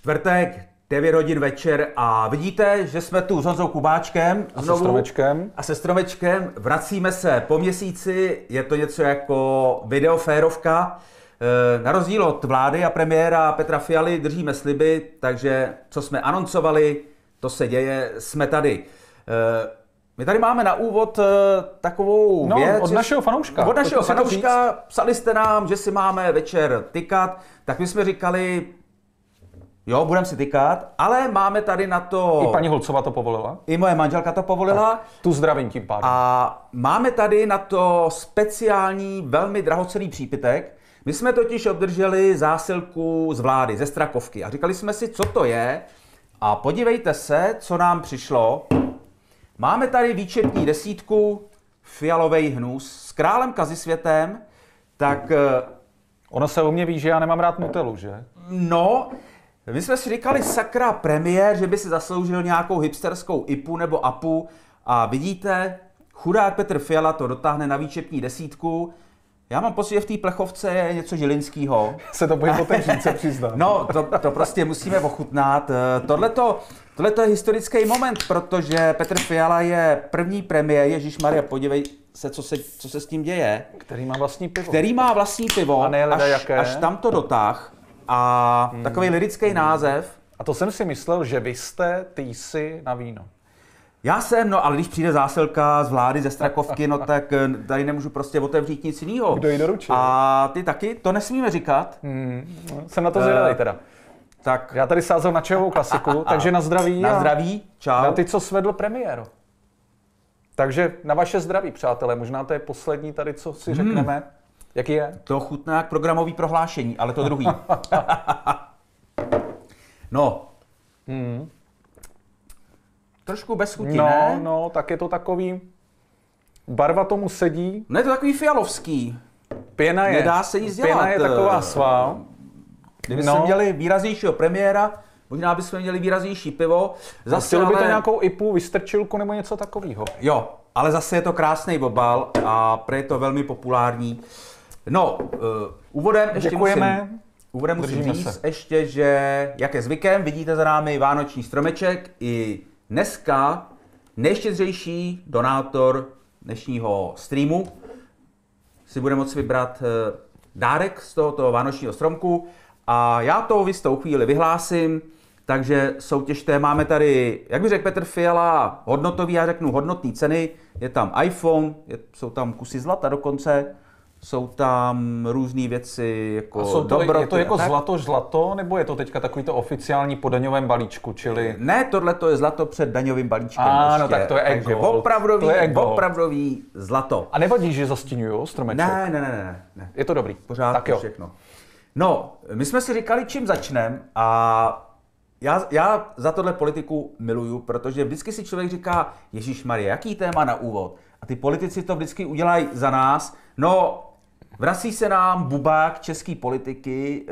Čtvrtek, 9 hodin večer a vidíte, že jsme tu s Honzou Kubáčkem a se Stromečkem. A se Stromečkem. Vracíme se po měsíci, je to něco jako videoférovka. Na rozdíl od vlády a premiéra Petra Fialy držíme sliby, takže co jsme anoncovali, to se děje, jsme tady. My tady máme na úvod takovou věc. Od našeho fanouška. Od našeho fanouška, psali jste nám, že si máme večer tykat, tak my jsme říkali, jo, budeme si tykat, ale máme tady na to... I paní Holcová to povolila. I moje manželka to povolila. Tak, tu zdravím tím pádem. A máme tady na to speciální, velmi drahocenný přípitek. My jsme totiž obdrželi zásilku z vlády, ze Strakovky a říkali jsme si, co to je. A podívejte se, co nám přišlo. Máme tady výčetní desítku, fialovej hnus s králem Kazisvětem, tak... Ono se o mě ví, že já nemám rád Nutellu, že? No, my jsme si říkali, sakra, premiér, že by si zasloužil nějakou hipsterskou IPu nebo APu a vidíte, chudák Petr Fiala to dotáhne na výčetní desítku. Já mám pocit, že v té plechovce je něco žilinskýho. Se to bojím otevřít, se přiznám. No, to prostě musíme ochutnat. Tohleto je historický moment, protože Petr Fiala je první premiér, ježišmarja, podívej se, co se s tím děje. Který má vlastní pivo. Který má vlastní pivo, a ne jaké. Až tam to dotáh. A takový lirický název. A to jsem si myslel, že vy jste týsi na víno. Já jsem, no ale když přijde zásilka z vlády, ze Strakovky, no tak tady nemůžu prostě otevřít nic jiného. Kdo ji doručil? A ty taky? To nesmíme říkat. Jsem na to zvědavý teda. Tak. Já tady sázel na čajovou klasiku, takže na zdraví. Na zdraví, čau. Na ty, co svedl premiéru. Takže na vaše zdraví, přátelé. Možná to je poslední tady, co si řekneme. Jaký je? To chutná jak programový prohlášení, ale to druhý. No. Trošku bez chuti, ne? No, tak je to takový... Barva tomu sedí. No je to takový fialovský. Pěna je. Nedá se nic dělat. Pěna je taková svá. Kdybychom měli výraznějšího premiéra, možná bychom měli výraznější pivo. Zase by to nějakou IPu, vystrčilku nebo něco takového. Jo, ale zase je to krásný obal a je to velmi populární. No, úvodem ještě musím říct ještě, že jak je zvykem, vidíte za námi vánoční stromeček i dneska nejštědřejší donátor dnešního streamu si bude moci vybrat dárek z tohoto vánočního stromku a já to v jistou chvíli vyhlásím, takže soutěžte, máme tady, jak by řekl Petr Fiala, hodnotový, já řeknu hodnotné ceny, je tam iPhone, jsou tam kusy zlata dokonce, jsou tam různé věci jako dobroty. Je to jako zlato, nebo je to teďka takový to oficiální po daňovém balíčku, čili... Ne, tohle to je zlato před daňovým balíčkem. No tak to je takže opravdový zlato. A nevadí, že zastíňuju stromeček? Ne. Je to dobrý. Pořád tak jo. Všechno. No, my jsme si říkali, čím začneme a já za tohle politiku miluju, protože vždycky si člověk říká, ježišmarje, jaký téma na úvod? A ty politici to vždycky udělají za nás. No, vrací se nám bubák české politiky,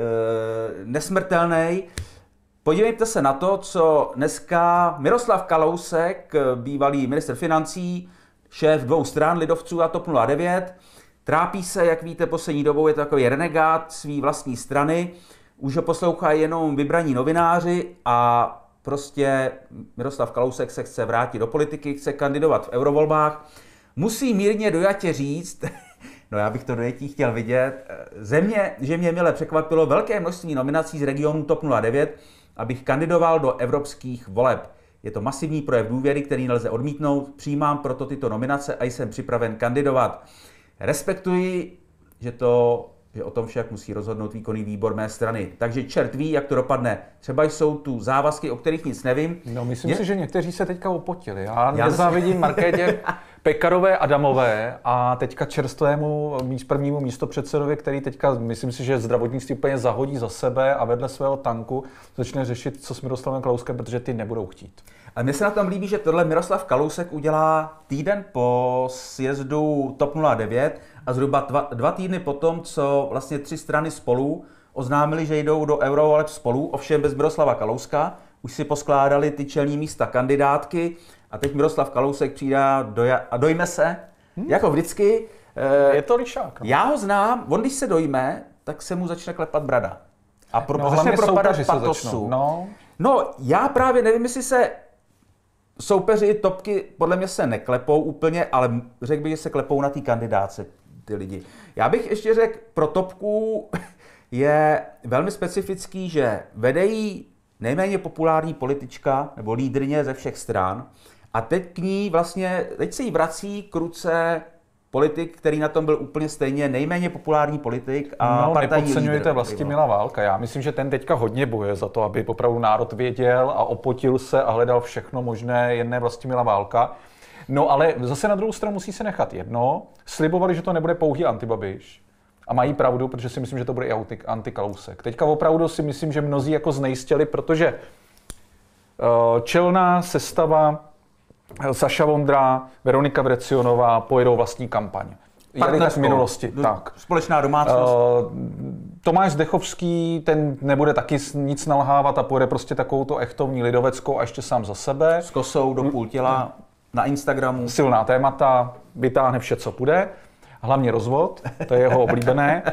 nesmrtelný. Podívejte se na to, co dneska Miroslav Kalousek, bývalý ministr financí, šéf 2 stran, lidovců a TOP 09, trápí se, jak víte, poslední dobou je to takový renegát svý vlastní strany, už ho poslouchají jenom vybraní novináři a prostě Miroslav Kalousek se chce vrátit do politiky, chce kandidovat v eurovolbách. Musí mírně dojatě říct, no já bych to dojetí chtěl vidět, že mě mile překvapilo velké množství nominací z regionu TOP 09, abych kandidoval do evropských voleb. Je to masivní projev důvěry, který nelze odmítnout, přijímám proto tyto nominace a jsem připraven kandidovat. Respektuji, že o tom však musí rozhodnout výkonný výbor mé strany. Takže čert ví, jak to dopadne. Třeba jsou tu závazky, o kterých nic nevím. No, myslím si, že někteří se teďka opotili. Já nezávidím Markétě Pekarové Adamové a teďka čerstvému prvnímu místopředsedovi, který teďka, myslím si, že zdravotnictví úplně zahodí za sebe a vedle svého tanku začne řešit, co s Miroslavem Kalouskem, protože ty nebudou chtít. A mně se na tom líbí, že tohle Miroslav Kalousek udělá týden po sjezdu TOP 09 a zhruba 2 týdny potom, co vlastně 3 strany Spolu oznámili, že jdou do eurovoleb Spolu, ovšem bez Miroslava Kalouska, už si poskládali ty čelní místa kandidátky a teď Miroslav Kalousek přijde a dojme se, jako vždycky. Je to lišák. No? Já ho znám, on když se dojme, tak se mu začne klepat brada. a začne propadat patosu. No, já právě nevím, jestli se soupeři topky podle mě se neklepou úplně, ale řekl bych, že se klepou na té kandidáce ty lidi. Já bych ještě řekl, pro topku je velmi specifický, že vede jí nejméně populární politička nebo lídryně ze všech stran a teď se jí vrací k ruce politik, který na tom byl úplně stejně nejméně populární politik a partajní lídr. Nepodceňujte Vlastimila Válka. Já myslím, že ten teďka hodně bojuje za to, aby opravdu národ věděl a opotil se a hledal všechno možné, jen ne Vlastimila Válka. No ale zase na druhou stranu musí se nechat jedno. Slibovali, že to nebude pouhý antibabiš. A mají pravdu, protože si myslím, že to bude i antikalousek. Teďka opravdu si myslím, že mnozí jako znejistěli, protože čelná sestava Saša Vondra, Veronika Vrecionová pojedou vlastní kampaň. Jeli v minulosti. Tak. Společná domácnost. Tomáš Zdechovský, ten nebude taky nic nalhávat a pojede prostě takovouto echtovní lidoveckou a ještě sám za sebe. S kosou do půl těla na Instagramu. Silná témata, vytáhne vše, co půjde. Hlavně rozvod, to je jeho oblíbené.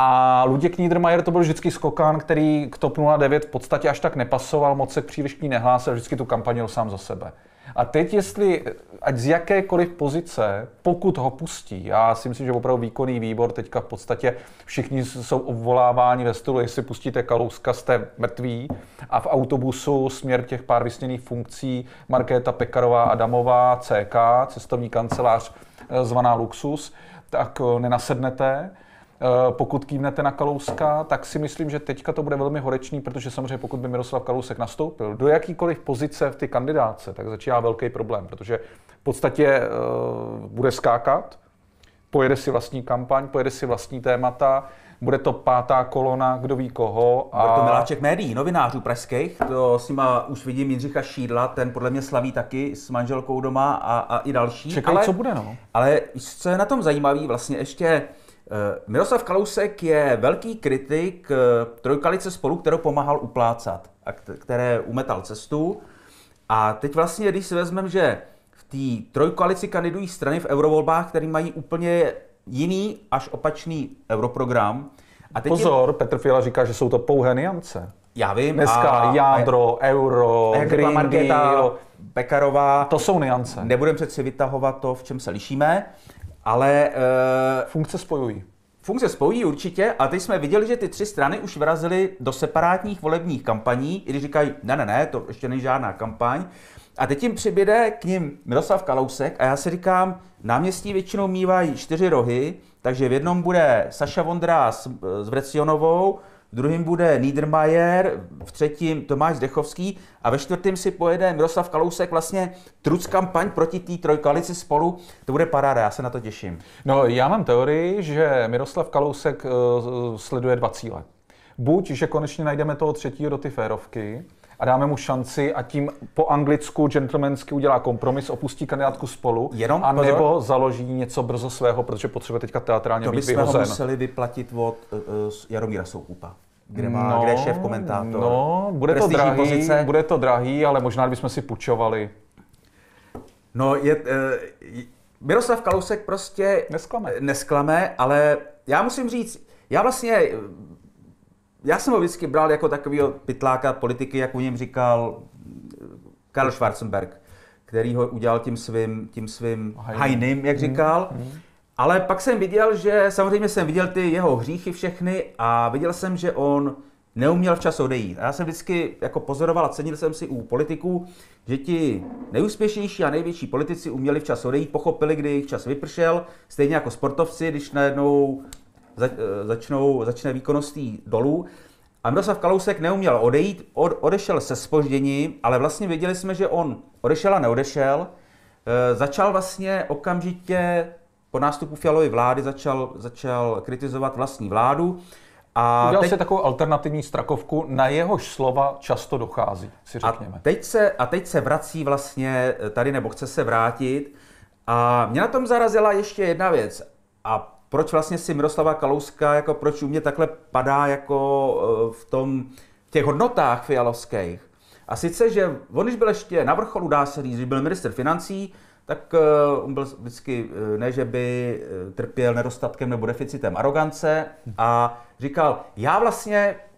A Luděk Niedermayer to byl vždycky skokan, který k TOP 09 v podstatě až tak nepasoval, moc se příliš k ní nehlásil, vždycky tu kampaň sám za sebe. A teď, jestli, ať z jakékoliv pozice, pokud ho pustí, já si myslím, že opravdu výkonný výbor, teďka v podstatě všichni jsou obvoláváni ve stylu, jestli pustíte Kalouska, jste mrtví, a v autobusu směr těch pár vysněných funkcí Markéta Pekarová Adamová, CK, cestovní kancelář zvaná Luxus, tak nenasednete. Pokud kývnete na Kalouska, tak si myslím, že teďka to bude velmi horečný, protože samozřejmě pokud by Miroslav Kalousek nastoupil do jakýkoliv pozice v té kandidáce, tak začíná velký problém, protože v podstatě bude skákat, pojede si vlastní kampaň, pojede si vlastní témata, bude to pátá kolona, kdo ví koho. A bude to miláček médií, novinářů pražských, to s nima už vidím Jindřicha Šídla, ten podle mě slaví taky s manželkou doma a i další. Čekaj, co bude, no. Ale co je na tom zajímavý, vlastně ještě Miroslav Kalousek je velký kritik trojkoalice Spolu, kterou pomáhal uplácat a které umetal cestu. A teď vlastně, když si vezmeme, že v té trojkoalici kandidují strany v eurovolbách, které mají úplně jiný až opačný europrogram. A teď pozor, Petr Fiala říká, že jsou to pouhé niance. Já vím. Dneska jádro, euro, Green Deal, Pekarová. To jsou niance. Nebudeme přeci vytahovat to, v čem se lišíme, ale funkce spojují. Funkce spojí určitě, a teď jsme viděli, že ty tři strany už vrazily do separátních volebních kampaní, i když říkají, ne, to ještě není žádná kampaň. A teď jim přibyde k nim Miroslav Kalousek a já si říkám, náměstí většinou mívají 4 rohy, takže v jednom bude Saša Vondra s Vrecionovou, v druhém bude Niedermayer, v třetím Tomáš Zdechovský a ve čtvrtém si pojede Miroslav Kalousek vlastně truc kampaň proti té trojkoalici Spolu. To bude paráda, já se na to těším. No, já mám teorii, že Miroslav Kalousek sleduje 2 cíle. Buď, že konečně najdeme toho třetího do ty férovky a dáme mu šanci a tím po anglicku gentlemansky udělá kompromis, opustí kandidátku Spolu, a nebo založí něco brzo svého, protože potřebuje teďka teatrálně být vyhozen. To bychom ho museli vyplatit od Jaromíra Soukupa, kde je šéf komentátor. No, bude to drahý, ale možná bychom si půjčovali. No, Miroslav Kalousek prostě nesklame, ale já musím říct, já jsem ho vždycky bral jako takovýho pytláka politiky, jak o něm říkal Karl Schwarzenberg, který ho udělal tím svým hajným, jak říkal. Ale pak jsem viděl, samozřejmě jsem viděl ty jeho hříchy všechny a viděl jsem, že on neuměl včas odejít. A já jsem vždycky jako pozoroval a cenil jsem si u politiků, že ti nejúspěšnější a největší politici uměli včas odejít, pochopili, kdy jejich čas vypršel, stejně jako sportovci, když najednou začne výkonnost dolů. A Miroslav Kalousek neuměl odejít, odešel se zpožděním, ale vlastně věděli jsme, že on odešel a neodešel. Začal vlastně okamžitě po nástupu Fialovy vlády začal kritizovat vlastní vládu. Udělal si takovou alternativní Strakovku, na jehož slova často dochází, si řekněme. A teď se vrací vlastně tady, nebo chce se vrátit. A mě na tom zarazila ještě jedna věc. A proč vlastně si Miroslava Kalouska, jako proč u mě takhle padá jako v těch hodnotách fialovských. A sice, že on, když byl ještě na vrcholu, dá se říct, když byl ministr financí, tak on byl vždycky, ne že by trpěl nedostatkem nebo deficitem arogance a říkal, já vlastně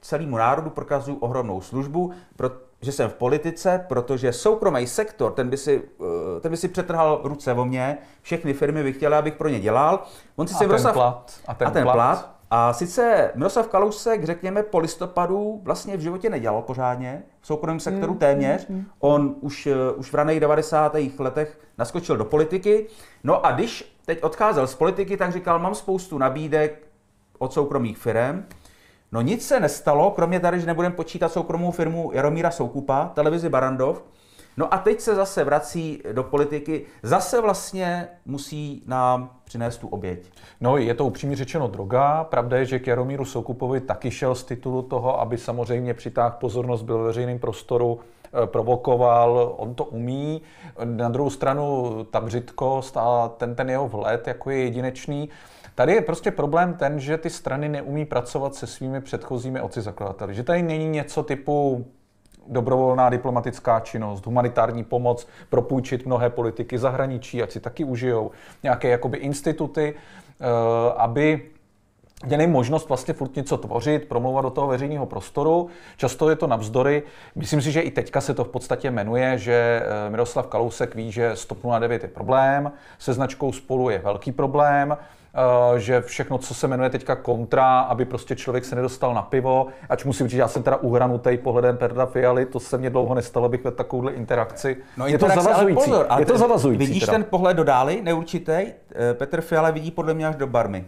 celému národu prokazuju ohromnou službu, že jsem v politice, protože soukromý sektor, ten by si přetrhal ruce o mě, všechny firmy by chtěly, abych pro ně dělal. On si A ten plat. A sice Miroslav Kalousek, řekněme, po listopadu vlastně v životě nedělal pořádně, v soukromém sektoru téměř. On už v raných 90. letech naskočil do politiky. No a když teď odcházel z politiky, tak říkal, mám spoustu nabídek od soukromých firem. No nic se nestalo, kromě tady, že nebudeme počítat soukromou firmu Jaromíra Soukupa, televizi Barrandov. No a teď se zase vrací do politiky, zase vlastně musí nám přinést tu oběť. No, je to upřímně řečeno droga. Pravda je, že k Jaromíru Soukupovi taky šel z titulu toho, aby samozřejmě přitáhl pozornost, byl ve veřejném prostoru, provokoval, on to umí. Na druhou stranu ta břitkost a ten jeho vhled jako je jedinečný. Tady je prostě problém ten, že ty strany neumí pracovat se svými předchozími otci zakladateli. Že tady není něco typu dobrovolná diplomatická činnost, humanitární pomoc, propůjčit mnohé politiky zahraničí, ať si taky užijou nějaké jakoby instituty, aby měli možnost vlastně furt něco tvořit, promlouvat do toho veřejného prostoru. Často je to navzdory. Myslím si, že i teďka se to v podstatě jmenuje, že Miroslav Kalousek ví, že TOP 09 je problém, se značkou Spolu je velký problém, že všechno, co se jmenuje teďka kontra, aby prostě člověk se nedostal na pivo, ač musím říct, já jsem teda uhranutej pohledem Petra Fialy, to se mně dlouho nestalo, bych vedl takovouhle interakci. No, je to zavazující. Pozor, je to zavazující. Vidíš teda ten pohled do dály, neurčitej? Petr Fiala vidí podle mě až do barmy.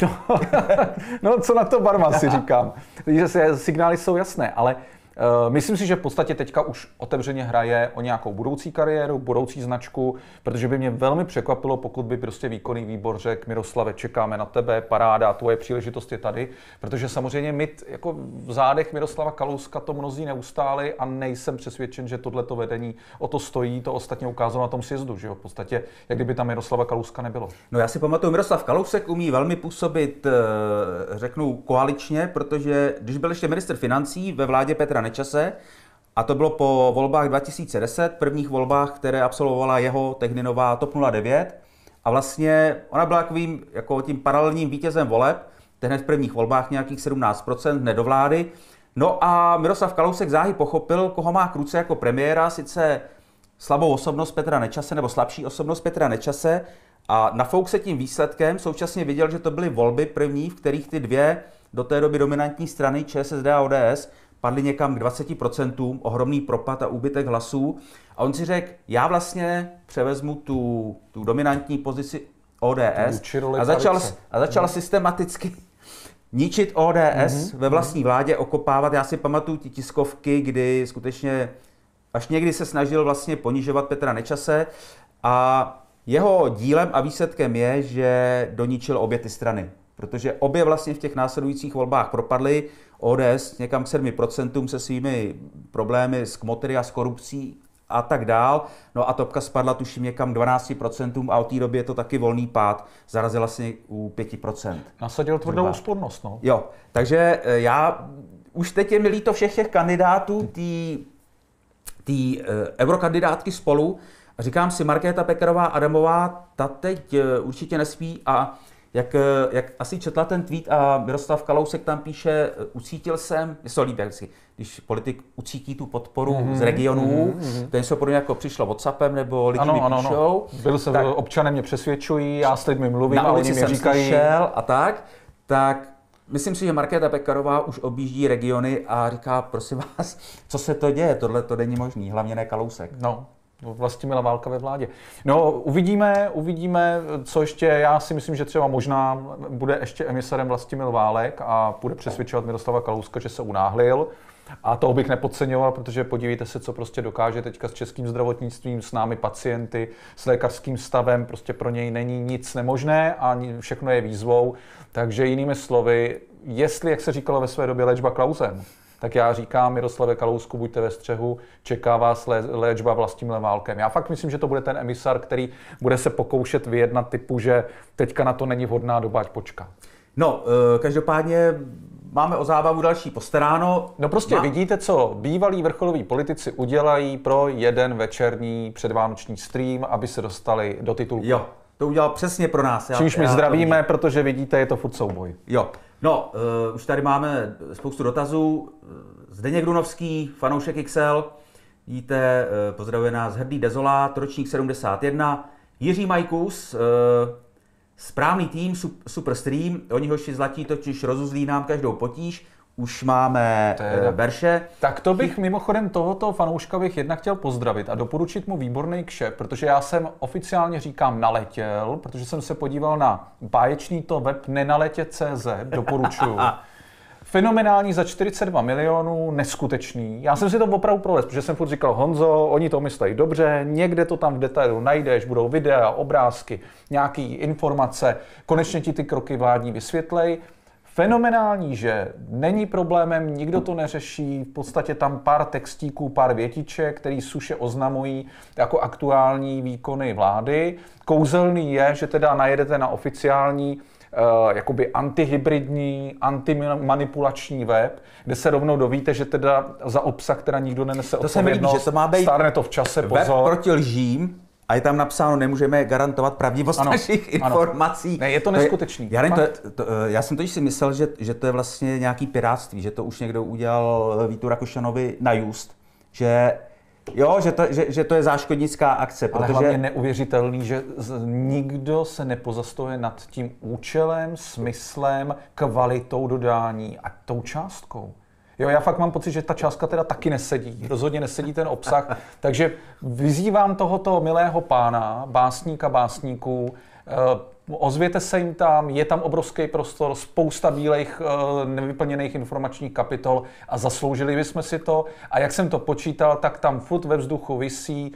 No, co na to barma, si říkám. Že signály jsou jasné, ale myslím si, že v podstatě teďka už otevřeně hraje o nějakou budoucí kariéru, budoucí značku, protože by mě velmi překvapilo, pokud by prostě výkonný výbor řekl, Miroslave, čekáme na tebe, paráda, tvoje příležitost je tady, protože samozřejmě my jako v zádech Miroslava Kalouska to mnozí neustáli a nejsem přesvědčen, že tohleto vedení o to stojí, to ostatně ukázalo na tom sjezdu, že jo, v podstatě, jak kdyby tam Miroslava Kalouska nebylo. No já si pamatuju, Miroslav Kalousek umí velmi působit, řeknu, koaličně, protože když byl ještě ministr financí ve vládě Petra Nečase, a to bylo po volbách 2010, prvních volbách, které absolvovala jeho tehdy nová TOP 09. A vlastně ona byla takovým jako tím paralelním vítězem voleb, hned v prvních volbách nějakých 17%, hned do vlády. No a Miroslav Kalousek záhy pochopil, koho má k ruce jako premiéra, sice slabou osobnost Petra Nečase, nebo slabší osobnost Petra Nečase, a nafouk se tím výsledkem, současně viděl, že to byly volby první, v kterých ty dvě do té doby dominantní strany ČSSD a ODS padly někam k 20%, ohromný propad a úbytek hlasů. A on si řekl, já vlastně převezmu tu dominantní pozici ODS a začal systematicky ničit ODS ve vlastní vládě, okopávat. Já si pamatuju ty tiskovky, kdy skutečně až někdy se snažil vlastně ponižovat Petra Nečase a jeho dílem a výsledkem je, že doničil obě ty strany. Protože obě vlastně v těch následujících volbách propadly, ODS někam k 7% se svými problémy s kmotry a s korupcí a tak dál. No a topka spadla tuším někam 12% a od té doby je to taky volný pád. Zarazila se u 5%. Nasadil tvrdou úspornost, no. Jo, takže já už teď je mi líto všech těch kandidátů, tý eurokandidátky Spolu. A říkám si, Markéta Pekarová Adamová, ta teď určitě nespí a jak asi četla ten tweet a Miroslav Kalousek tam píše, ucítil jsem, mě se líbí, když politik ucítí tu podporu z regionů, to je něco podobně jako přišlo WhatsAppem, nebo lidi mi píšou. Byl jsem, občané mě přesvědčují, já s lidmi mluvím a oni mi říkají. Slyšel a tak myslím si, že Markéta Pekarová už objíždí regiony a říká, prosím vás, co se to děje, tohle to není možný, hlavně ne Kalousek. No. Vlastimila válka ve vládě. No, uvidíme, co ještě, já si myslím, že třeba možná bude ještě emisarem Vlastimil Válek a bude přesvědčovat Miroslava Kalouska, že se unáhlil. A toho bych nepodceňoval, protože podívejte se, co prostě dokáže teďka s českým zdravotnictvím, s námi pacienty, s lékařským stavem, prostě pro něj není nic nemožné a všechno je výzvou. Takže jinými slovy, jestli, jak se říkalo ve své době, léčba Klausem, tak já říkám, Miroslave Kalousku, buďte ve střehu, čeká vás léčba Vlastimilem Válkem. Já fakt myslím, že to bude ten emisar, který bude se pokoušet vyjednat typu, že teďka na to není vhodná doba, ať počká. No, každopádně máme o zábavu další postaráno. No prostě vidíte, co bývalí vrcholoví politici udělají pro jeden večerní předvánoční stream, aby se dostali do titulku. Jo, to udělal přesně pro nás. Čímž my zdravíme, protože vidíte, je to furt souboj. Jo, No, už tady máme spoustu dotazů. Zdeněk Dunovský, fanoušek XL. Vidíte, pozdravuje nás Hrdý Dezolát, ročník 71. Jiří Majkus, správný tým, super stream. Oni hoši zlatí totiž rozuzlí nám každou potíž. Už máme verše. Tak to bych mimochodem tohoto fanouška bych jednak chtěl pozdravit a doporučit mu výborný kšef, protože já jsem oficiálně říkám naletěl, protože jsem se podíval na báječný to web nenaletě.cz, doporučuju. Fenomenální za 42 milionů, neskutečný. Já jsem si to opravdu prolez, protože jsem furt říkal, Honzo, oni to myslejí dobře, někde to tam v detailu najdeš, budou videa, obrázky, nějaké informace, konečně ti ty kroky vládní vysvětlej. Fenomenální, že není problémem, nikdo to neřeší, v podstatě tam pár textíků, pár větiček, který suše oznamují jako aktuální výkony vlády. Kouzelný je, že teda najedete na oficiální jakoby antihybridní, antimanipulační web, kde se rovnou dovíte, že teda za obsah teda nikdo nenese odpovědnost, že to má být stárne to v čase, pozor. Web proti lžím a je tam napsáno, nemůžeme garantovat pravdivost našich informací. Ne, je to neskutečný. Já jsem totiž si myslel, že to je vlastně nějaký pirátství, že to už někdo udělal Vítu Rakušanovi na just, že to je záškodnická akce. Ale hlavně neuvěřitelný, že nikdo se nepozastavuje nad tím účelem, smyslem, kvalitou dodání a tou částkou. Jo, já fakt mám pocit, že ta částka teda taky nesedí. Rozhodně nesedí ten obsah. Takže vyzývám tohoto milého pána, básníků, ozvěte se jim tam, je tam obrovský prostor, spousta bílejch nevyplněných informačních kapitol a zasloužili bychom si to. A jak jsem to počítal, tak tam furt ve vzduchu visí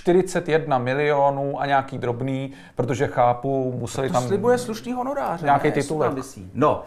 41 milionů a nějaký drobný, protože chápu, museli tam... To slibuje slušný honorář. Nějaký titulek. No,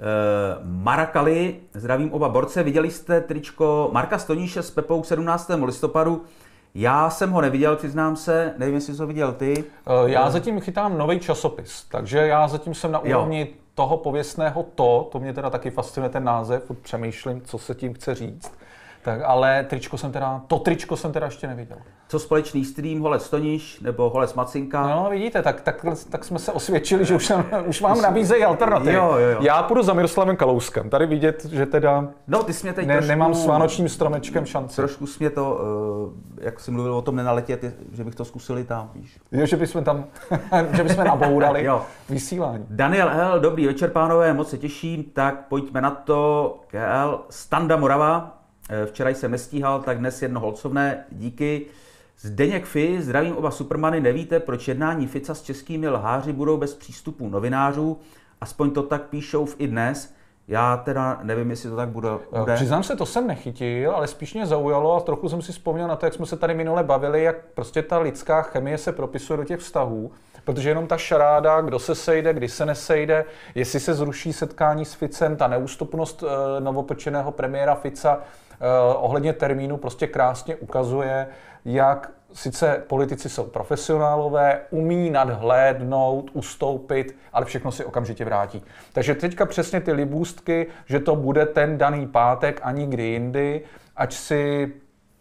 Marakali, zdravím oba borce, viděli jste tričko Marka Stoníše s Pepou k 17. listopadu. Já jsem ho neviděl, přiznám se, nevím, jestli jsi ho viděl ty. Já zatím chytám nový časopis, takže já zatím jsem na úrovni toho pověstného to mě teda taky fascinuje ten název, přemýšlím, co se tím chce říct. Tak, ale tričko jsem teda ještě neviděl. Co společný stream, Holec Stoníš nebo Holec Macinka? No vidíte, tak jsme se osvědčili, že už vám nabízejí alternativy. Jo. Já půjdu za Miroslavem Kalouskem. Tady vidět, že teda no, ty jsi mě teď nemám s vánočním stromečkem šanci. Trošku jsi mě to, jak jsi mluvil o tom nenaletět, že bych to zkusili tam, víš. Jo, že bychom tam, že bychom nabourali vysílání. Daniel L., dobrý večer, pánové, moc se těším, tak pojďme na to. KL, Standa Morava. Včera jsem nestíhal, tak dnes jedno holcovné, díky. Zdeněk Fi, zdravím oba supermany, nevíte, proč jednání Fica s českými lháři budou bez přístupu novinářů, aspoň to tak píšou v iDnes. Já teda nevím, jestli to tak bude. Přiznám se, to jsem nechytil, ale spíš mě zaujalo a trochu jsem si vzpomněl na to, jak jsme se tady minule bavili, jak prostě ta lidská chemie se propisuje do těch vztahů, protože jenom ta šaráda, kdo se sejde, kdy se nesejde, jestli se zruší setkání s Ficem, ta neústupnost novopečeného premiéra Fica ohledně termínu prostě krásně ukazuje, jak sice politici jsou profesionálové, umí nadhlédnout, ustoupit, ale všechno si okamžitě vrátí. Takže teďka přesně ty libůstky, že to bude ten daný pátek a nikdy jindy, ať si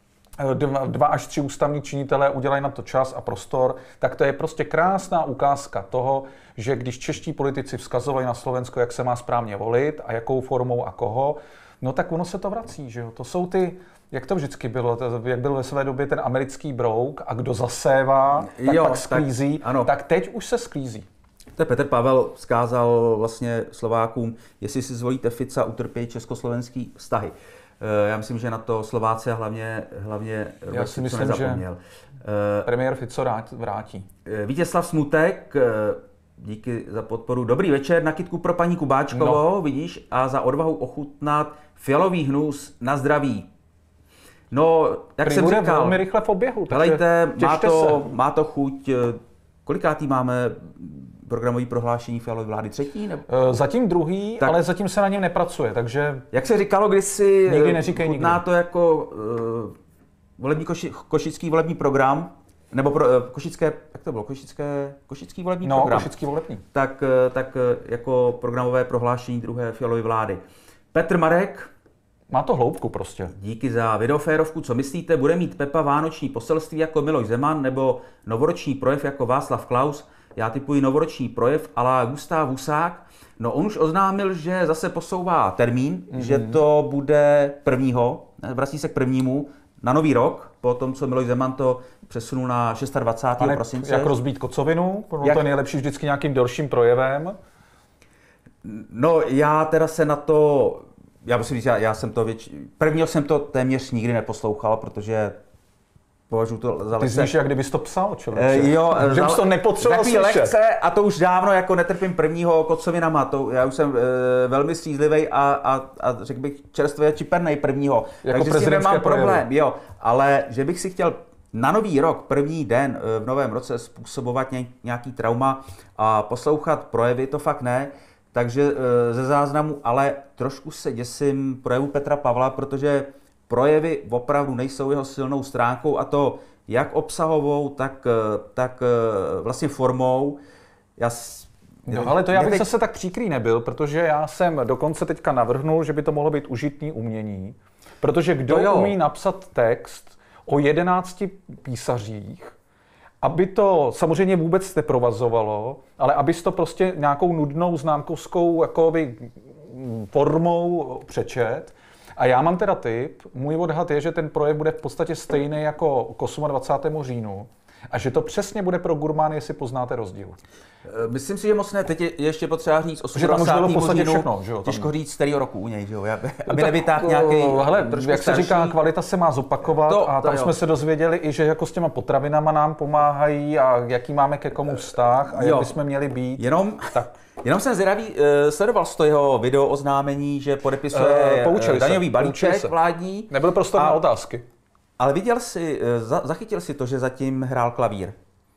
2 až 3 ústavní činitelé udělají na to čas a prostor, tak to je prostě krásná ukázka toho, že když čeští politici vzkazovali na Slovensko, jak se má správně volit a jakou formou a koho, no tak ono se to vrací, že jo. To jsou ty, jak to vždycky bylo, jak byl ve své době ten americký brouk a kdo zasévá, tak pak sklízí, tak teď už se sklízí. To je Petr Pavel vzkázal vlastně Slovákům, jestli si zvolíte Fica, utrpějí československý vztahy. Já myslím, že na to Slováci a hlavně já si myslím, nezapomněl. Že premiér Fico vrátí. Vítězslav Smutek, díky za podporu. Dobrý večer, nakydku pro paní Kubáčkovou, vidíš, a za odvahu ochutnat fialový hnus na zdraví. No, jak jsem říkal, velmi rychle v oběhu. Helejte, má to chuť. Kolikátý máme programový prohlášení Fialovy vlády? 3. Nebo? Zatím 2., tak, ale zatím se na něm nepracuje, takže... Jak se říkalo kdysi, nikdy neříkej nikdy. To jako košický volební program, nebo košické, jak to bylo, košický volební program. No, košický volební. Tak jako programové prohlášení druhé Fialovy vlády. Petr Marek, Má to hloubku prostě. Díky za videoférovku. Co myslíte, bude mít Pepa vánoční poselství jako Miloš Zeman nebo novoroční projev jako Václav Klaus? Já typuji novoroční projev a la Gustav Husák. No on už oznámil, že zase posouvá termín, že to bude 1. vrací se k 1. na nový rok, po tom, co Miloš Zeman to přesunul na 26. prosince. Jak rozbít kocovinu? To je nejlepší vždycky nějakým delším projevem. No já teda se na to, já musím říct, já jsem to prvního jsem to téměř nikdy neposlouchal, protože považuji to za lehce. Ty zníš, jak kdybys to psal, člověče. Jo, že už to nepotřeboval slyšet. Lehce, a to už dávno jako netrpím 1. kocovinama, to já už jsem velmi střízlivý a řekl bych čerstvě čipernej 1. Jako takže s tím nemám problém, jo, ale že bych si chtěl na nový rok, první den v novém roce způsobovat nějaký trauma a poslouchat projevy, to fakt ne. Takže ze záznamu, ale trošku se děsím projevu Petra Pavla, protože projevy opravdu nejsou jeho silnou stránkou, a to jak obsahovou, tak vlastně formou. Ale to já bych zase tak příkrý nebyl, protože já jsem dokonce teďka navrhnul, že by to mohlo být užitný umění, protože kdo umí napsat text o 11 písařích, aby to samozřejmě vůbec neprovazovalo, ale aby to prostě nějakou nudnou známkovskou jakoby formou přečet. A já mám teda tip, můj odhad je, že ten projev bude v podstatě stejný jako k 28. říjnu a že to přesně bude pro gurmány, jestli poznáte rozdíl. Myslím si, že moc ne. Teď je ještě potřeba říct 28. říjnu, těžko říct starého roku u něj, že jo? Aby nevytáhl nějaký. Hele, jak se říká, kvalita se má zopakovat a tam jsme se dozvěděli i, že jako s těma potravinama nám pomáhají a jaký máme ke komu vztah a jak bychom měli být. Jenom jsem zvědavý, sledoval jsi to jeho video oznámení, že podepisuje daňový balíček vládní. Nebyl prostor na otázky. Ale zachytil si to, že zatím hrál klavír?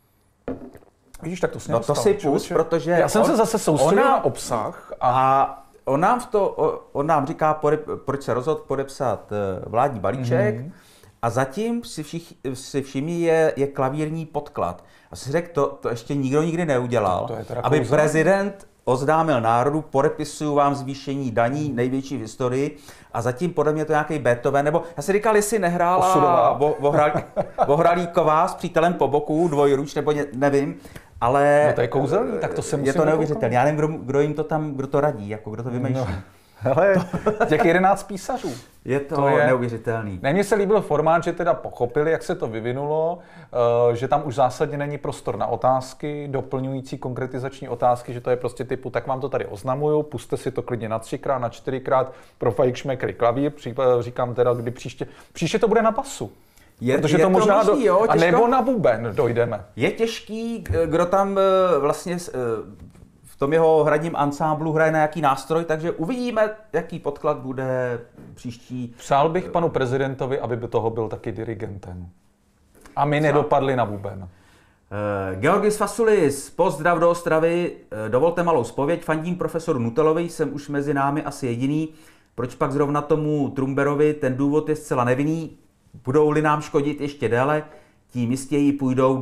Vidíš, tak to si to si pust, protože já jsem se zase soustředil na obsah a on nám říká, proč se rozhodl podepsat vládní balíček, a zatím si všimni je klavírní podklad. A si řekl, to ještě nikdo nikdy neudělal, aby prezident oznámil národu, podepisuju vám zvýšení daní největší v historii, a zatím podle mě to nějaký Beethoven, nebo já si říkal, jestli nehrála Vohralíková s přítelem po boku, dvojruč, nebo nevím, ale no to je kouzelný, tak to se musím. Je to neuvěřitelné. Já nevím, kdo to radí, jako kdo to vymýšlí. No. Hele, těch 11 písařů. Je to neuvěřitelný. Mně se líbil formát, že teda pochopili, jak se to vyvinulo, že tam už zásadně není prostor na otázky, doplňující konkretizační otázky, že to je prostě typu, tak vám to tady oznamuju, puste si to klidně na 3x, na 4x, pro fajkšmekry klavír, říkám teda, kdy příště to bude na basu. Protože to možná a nebo na buben dojdeme. Je těžký, kdo tam vlastně v tom jeho hradním ansámblu hraje na jaký nástroj, takže uvidíme, jaký podklad bude příští. Přál bych panu prezidentovi, aby by toho byl taky dirigentem. A my nedopadli na buben. Georgis Fasulis, pozdrav do Ostravy, dovolte malou zpověď, fandím profesoru Nutelovi, jsem už mezi námi asi jediný, proč pak zrovna tomu Trumberovi, ten důvod je zcela nevinný, budou-li nám škodit ještě déle, tím jistěji půjdou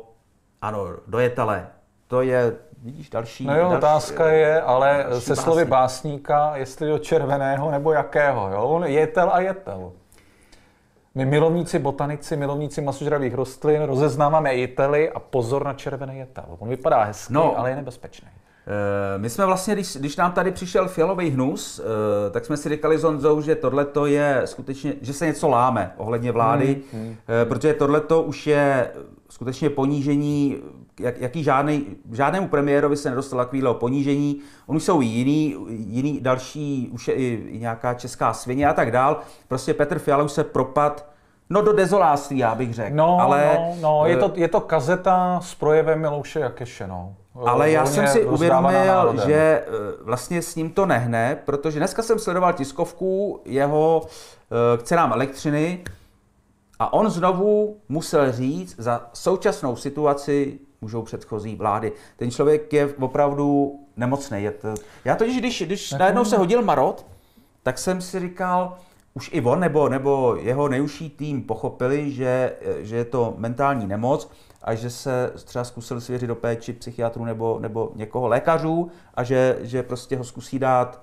do jetele. To je, vidíš, další... No jo, otázka je, ale se slovy básníka, jestli do červeného nebo jakého, jo? On jetel a jetel. My milovníci botanici, milovníci masožravých rostlin rozeznáváme jetely a pozor na červený jetel. On vypadá hezky, ale je nebezpečný. My jsme vlastně, když nám tady přišel fialový hnus, tak jsme si říkali s Honzou, že tohleto je skutečně, že se něco láme ohledně vlády, protože tohleto už je skutečně ponížení, jaký žádnému premiérovi se nedostalo takového ponížení. On už jsou jiný další, už je i nějaká česká svině a tak dál. Prostě Petr Fiala už se propad do dezoláctví, já bych řekl. Je to kazeta s projevem Milouše Jakeše, no. Ale já jsem si uvědomil, že vlastně s ním to nehne, protože dneska jsem sledoval tiskovku jeho k cenám elektřiny a on znovu musel říct, za současnou situaci můžou předchozí vlády. Ten člověk je opravdu nemocný. Já totiž, když najednou se hodil marod, tak jsem si říkal, už i on nebo jeho nejužší tým pochopili, že je to mentální nemoc, a že se třeba zkusil svěřit do péči psychiatru nebo někoho lékařů a že prostě ho zkusí dát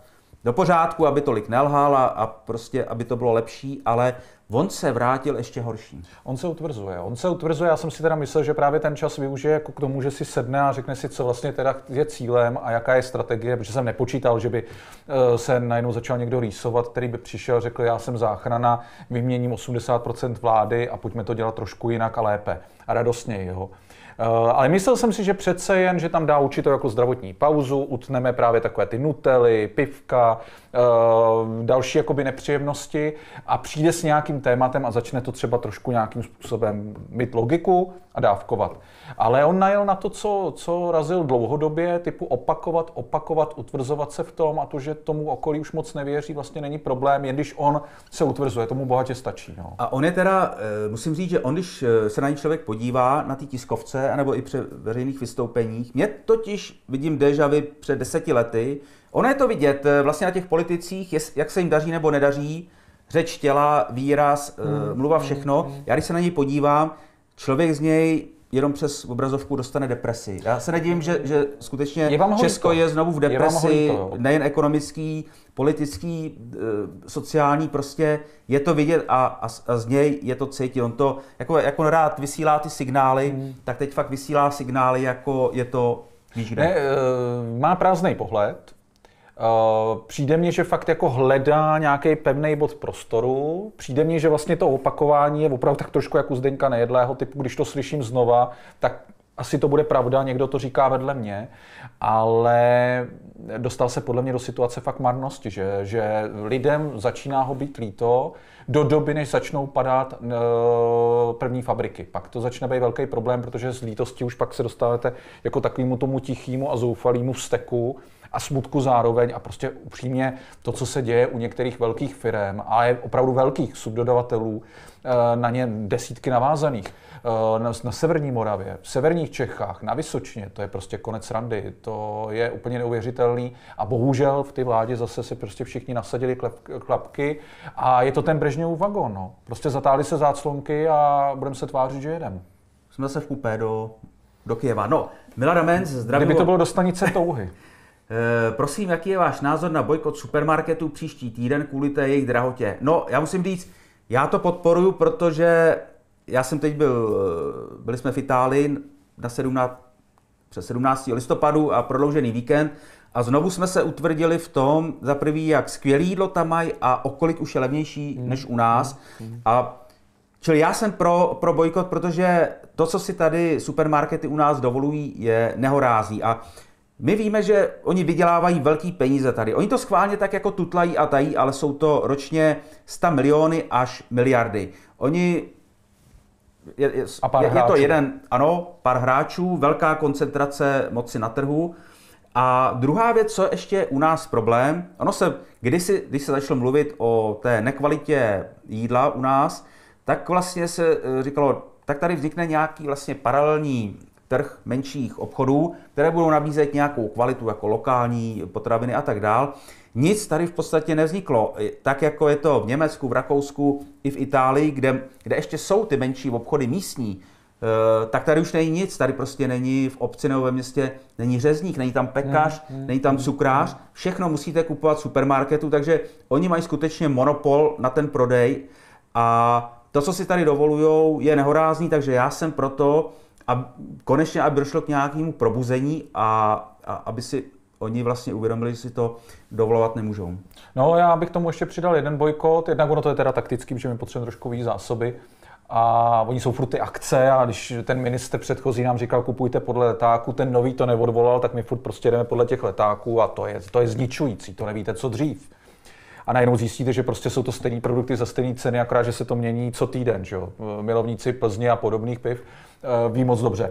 do pořádku, aby tolik nelhal a prostě, aby to bylo lepší, ale on se vrátil ještě horší. On se utvrzuje, já jsem si teda myslel, že právě ten čas využije jako k tomu, že si sedne a řekne si, co vlastně teda je cílem a jaká je strategie, protože jsem nepočítal, že by se najednou začal někdo rýsovat, který by přišel a řekl, já jsem záchrana, vyměním 80% vlády a pojďme to dělat trošku jinak a lépe a radostněji. Jo. Ale myslel jsem si, že přece jen, že tam dá určitou jako zdravotní pauzu, utneme právě takové ty nutely, pivka, další jakoby nepříjemnosti a přijde s nějakým tématem a začne to třeba trošku nějakým způsobem mít logiku a dávkovat. Ale on najel na to, co razil dlouhodobě, typu opakovat, utvrzovat se v tom a to, že tomu okolí už moc nevěří, vlastně není problém, jen když on se utvrzuje, tomu bohatě stačí. No. A on je teda, musím říct, že on, když se na něj člověk podívá na té tiskovce, anebo i při veřejných vystoupeních, mě totiž vidím déjà vu před 10 lety, ono je to vidět vlastně na těch politicích, jak se jim daří nebo nedaří, řeč těla, výraz, mluva, všechno. Já když se na něj podívám, člověk z něj jenom přes obrazovku dostane depresi. Já se nedivím, že skutečně Česko je znovu v depresi, nejen ekonomický, politický, sociální, prostě je to vidět a z něj je to cítit. On to, jako rád vysílá ty signály, tak teď fakt vysílá signály, jako je to, víš kde. Má prázdnej pohled. Přijde mně, že fakt jako hledá nějaký pevný bod prostoru. Přijde mně, že vlastně to opakování je opravdu tak trošku jako u Zdeňka Nejedlého typu, když to slyším znova, tak asi to bude pravda, někdo to říká vedle mě, ale dostal se podle mě do situace fakt marnosti, že lidem začíná ho být líto do doby, než začnou padat první fabriky. Pak to začne být velký problém, protože z lítosti už pak se dostáváte jako takovému tomu tichému a zoufalému vzteku a smutku zároveň a prostě upřímně to, co se děje u některých velkých firem, ale opravdu velkých subdodavatelů, na ně desítky navázaných, na severní Moravě, v severních Čechách, na Vysočině, to je prostě konec randy, to je úplně neuvěřitelný a bohužel v té vládě zase si prostě všichni nasadili klapky a je to ten Brežněvův vagon, no. Prostě zatáhli se záclonky a budeme se tvářit, že jedem. Jsme zase v kupé do Kyjeva. No, Milada Menc, zdravím. Kdyby to bylo do stanice Touhy. Prosím, jaký je váš názor na bojkot supermarketů příští týden kvůli té jejich drahotě? No, já musím říct, já to podporuju, protože já jsem teď byli jsme v Itálii přes 17. listopadu a prodloužený víkend a znovu jsme se utvrdili v tom, za prvý, jak skvělé jídlo tam mají a o kolik už je levnější než u nás. Čili já jsem pro bojkot, protože to, co si tady supermarkety u nás dovolují, je nehorázný. A my víme, že oni vydělávají velký peníze tady. Oni to schválně tak jako tutlají a tají, ale jsou to ročně 100 miliony až miliardy. Je to pár hráčů, velká koncentrace moci na trhu. A druhá věc, co ještě u nás problém, když se začalo mluvit o té nekvalitě jídla u nás, tak vlastně se říkalo, tak tady vznikne nějaký vlastně paralelní trh menších obchodů, které budou nabízet nějakou kvalitu, jako lokální potraviny a tak dál. Nic tady v podstatě nevzniklo. Tak jako je to v Německu, v Rakousku i v Itálii, kde ještě jsou ty menší obchody místní, tak tady už není nic. Tady prostě není v obci nebo ve městě, není řezník, není tam pekař, není tam cukrář. Všechno musíte kupovat v supermarketu, takže oni mají skutečně monopol na ten prodej a to, co si tady dovolujou, je nehorázný, takže já jsem proto, a konečně, aby došlo k nějakému probuzení a aby si oni vlastně uvědomili, že si to dovolovat nemůžou. No, já bych tomu ještě přidal jeden bojkot, jednak ono to je teda taktický, že my potřebujeme trošku víc zásoby a oni jsou furt ty akce a když ten ministr předchozí nám říkal, kupujte podle letáku, ten nový to neodvolal, tak my furt prostě jdeme podle těch letáků a to je zničující, to nevíte, co dřív. A najednou zjistíte, že prostě jsou to stejné produkty za stejné ceny, akorát, že se to mění co týden. Že jo? Milovníci Plzně a podobných piv ví moc dobře.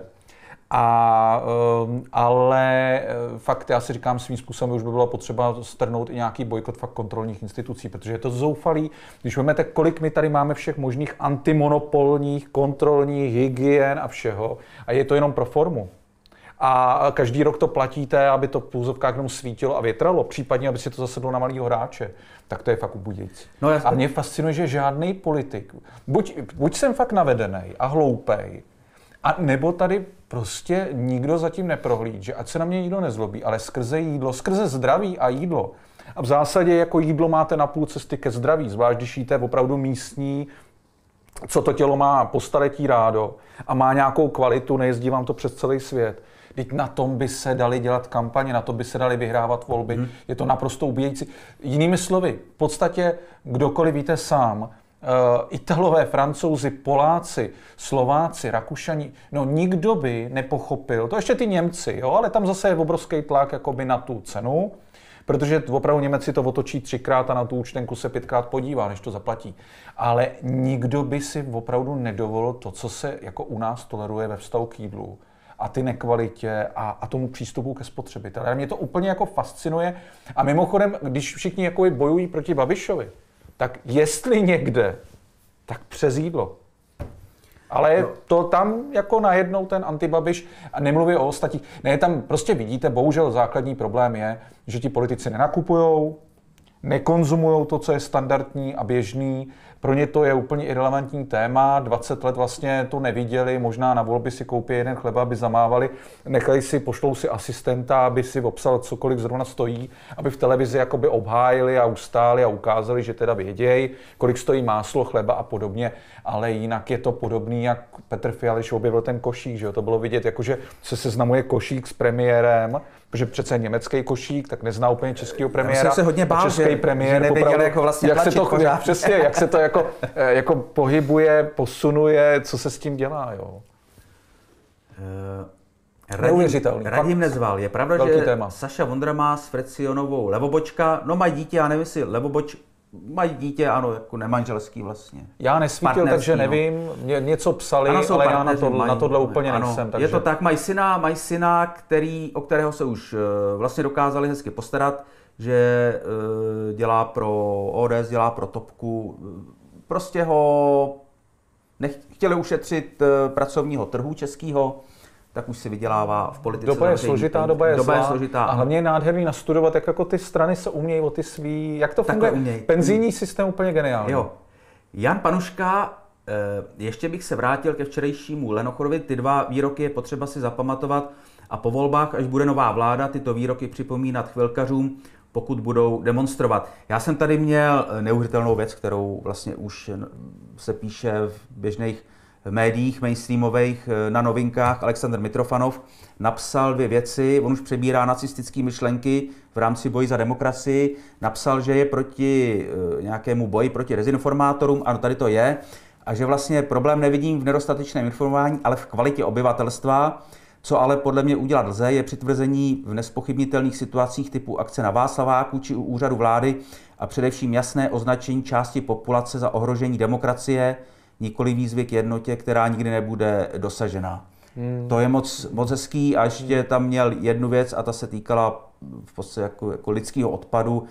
Ale fakt já si říkám svým způsobem, už by bylo potřeba strhnout i nějaký bojkot fakt kontrolních institucí, protože je to zoufalý. Když vezmete, kolik my tady máme všech možných antimonopolních, kontrolních, hygien a všeho, a je to jenom pro formu. A každý rok to platíte, aby to v půzovkách jenom svítilo a větralo, případně, aby si to zasedlo na malýho hráče. Tak to je fakt ubudějící. No, a mě fascinuje, že žádný politik, buď jsem fakt navedený a hloupej, a nebo tady prostě nikdo zatím neprohlíd, že ať se na mě nikdo nezlobí, ale skrze jídlo, skrze zdraví a jídlo, A v zásadě jako jídlo máte na půl cesty ke zdraví, zvlášť když jíte opravdu místní, co to tělo má po staletí rádo a má nějakou kvalitu, nejezdí vám to přes celý svět. Teď na tom by se dali dělat kampaně, na to by se dali vyhrávat volby. Je to naprosto ubíjející. Jinými slovy, v podstatě kdokoliv víte sám, Italové, Francouzi, Poláci, Slováci, Rakušani, no nikdo by nepochopil, to ještě ty Němci, jo, ale tam zase je obrovský tlak jakoby na tu cenu, protože opravdu Němeci to otočí 3krát a na tu účtenku se 5krát podívá, než to zaplatí. Ale nikdo by si opravdu nedovolil to, co se jako u nás toleruje ve vztahu k jídlu a ty nekvalitě a tomu přístupu ke spotřebiteli. A mě to úplně jako fascinuje. A mimochodem, když všichni jako bojují proti Babišovi, tak jestli někde, tak přes jídlo. Ale to tam jako najednou ten antibabiš, a nemluví o ostatních, ne, tam prostě vidíte, bohužel základní problém je, že ti politici nenakupujou, nekonzumujou to, co je standardní a běžný. Pro ně to je úplně irelevantní téma, 20 let vlastně to neviděli, možná na volby si koupí jeden chleba, aby zamávali, nechali si, pošlou si asistenta, aby si obsal cokoliv zrovna stojí, aby v televizi jakoby obhájili a ustáli a ukázali, že teda vědějí, kolik stojí máslo, chleba a podobně, ale jinak je to podobný, jak Petr Fiališ objevil ten košík, že jo? To bylo vidět, jakože se seznamuje košík s premiérem, protože přece německý košík, tak nezná úplně českého premiéra. Já jsem se hodně bál, český premiér, že nevěděl, jako vlastně jak se to přesně, jak se to jako pohybuje, posunuje, co se s tím dělá, jo. Radim Nezval. Je pravda, velký že téma. Saša Vondra má s Frecionovou levobočka, no mají dítě, já nevím, jestli levoboč mají dítě, ano, jako nemanželský vlastně. Já nesvítil, takže nevím, něco psali, ano, ale já na tohle úplně nejsem. Takže... Je to tak, mají syna, o kterého se už vlastně dokázali hezky postarat, že dělá pro ODS, dělá pro Topku, prostě ho chtěli ušetřit pracovního trhu českého, tak už si vydělává v politice. Doba je složitá, doba je složitá. A hlavně je nádherný nastudovat, jak jako ty strany se umějí o ty svý, jak to funguje. Penzijní systém úplně geniální. Jo. Jan Panuška, ještě bych se vrátil ke včerejšímu Lenochorovi, ty 2 výroky je potřeba si zapamatovat a po volbách, až bude nová vláda, tyto výroky připomínat chvilkařům, pokud budou demonstrovat. Já jsem tady měl neuvěřitelnou věc, kterou vlastně už se píše v běžných médiích mainstreamových na Novinkách. Alexander Mitrofanov napsal 2 věci, on už přebírá nacistické myšlenky v rámci boji za demokracii, napsal, že je proti nějakému boji proti dezinformátorům, ano, tady to je, a že vlastně problém nevidím v nedostatečném informování, ale v kvalitě obyvatelstva. Co ale podle mě udělat lze, je přitvrzení v nespochybnitelných situacích typu akce na Václaváku či u úřadu vlády a především jasné označení části populace za ohrožení demokracie, nikoli výzvy k jednotě, která nikdy nebude dosažena. To je moc hezký a ještě tam měl jednu věc a ta se týkala v podstatě jako lidského odpadu,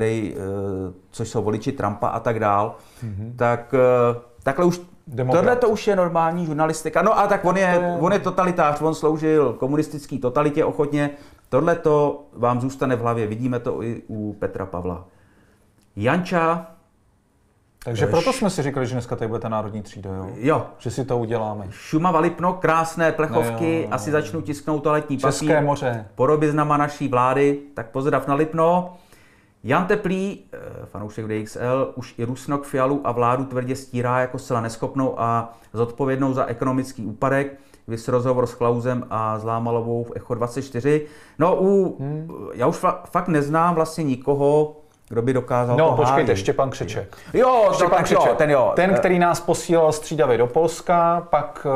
což jsou voliči Trumpa a tak dál. Tak takhle už tohle to už je normální žurnalistika. No a tak on je totalitář, on sloužil komunistický totalitě ochotně. Tohle to vám zůstane v hlavě, vidíme to i u Petra Pavla. Janča. Takže proto jsme si říkali, že dneska tady bude ta národní třída, jo? Jo. Že si to uděláme. Šumava Lipno, krásné plechovky, jo. Asi začnu tisknout toaletní papír. České moře. Podobiznama naší vlády, tak pozdrav na Lipno. Jan Teplý, fanoušek DXL, už i Rusnok, Fialu a vládu tvrdě stírá jako zcela neschopnou a zodpovědnou za ekonomický úpadek. Vys rozhovor s Klausem a Zlámalovou v Echo 24. No, já už fakt neznám vlastně nikoho, kdo by dokázal to počkejte, Štěpán Křeček. Jo, Štěpán Křeček, ten, který nás posílal střídavě do Polska,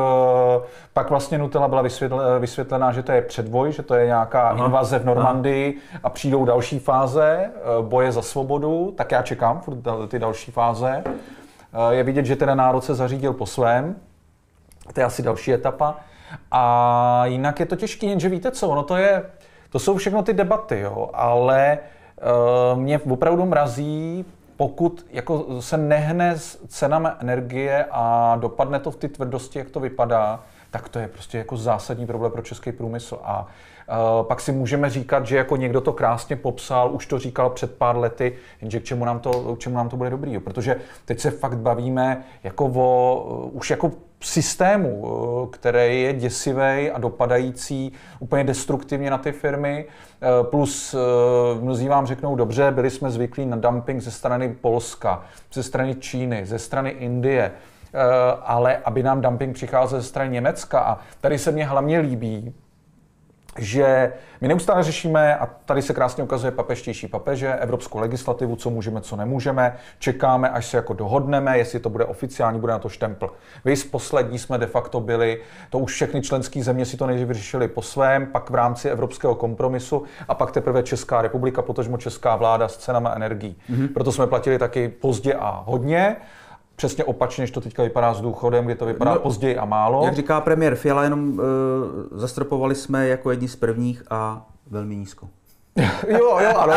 pak vlastně Nutella byla vysvětlená, že to je předvoj, že to je nějaká invaze v Normandii a přijdou další fáze boje za svobodu, tak já čekám ty další fáze. Je vidět, že ten národ se zařídil po svém, to je asi další etapa. A jinak je to těžké, jenže víte co, to jsou všechno ty debaty, jo, ale mě opravdu mrazí, pokud jako se nehne s cenami energie a dopadne to v ty tvrdosti, jak to vypadá, tak to je prostě jako zásadní problém pro český průmysl. A pak si můžeme říkat, že jako někdo to krásně popsal, už to říkal před pár lety, jenže k čemu nám to bude dobrý, jo? Protože teď se fakt bavíme jako už jako systému, který je děsivý a dopadající úplně destruktivně na ty firmy, plus mnozí vám řeknou, dobře, byli jsme zvyklí na dumping ze strany Polska, ze strany Číny, ze strany Indie, ale aby nám dumping přicházel ze strany Německa. A tady se mně hlavně líbí, že my neustále řešíme, a tady se krásně ukazuje papeštější papeže, evropskou legislativu, co můžeme, co nemůžeme, čekáme, až se jako dohodneme, jestli to bude oficiální, bude na to štempl. Vys poslední jsme de facto byli, to už všechny členské země si to nejdřív vyřešili po svém, pak v rámci evropského kompromisu a pak teprve Česká republika, potažmo česká vláda s cenama energií. Proto jsme platili taky pozdě a hodně. Přesně opačně, než to teďka vypadá s důchodem, kdy to vypadá později a málo. Jak říká premiér Fiala, jenom zastropovali jsme jako jedni z prvních a velmi nízko. Jo, ano,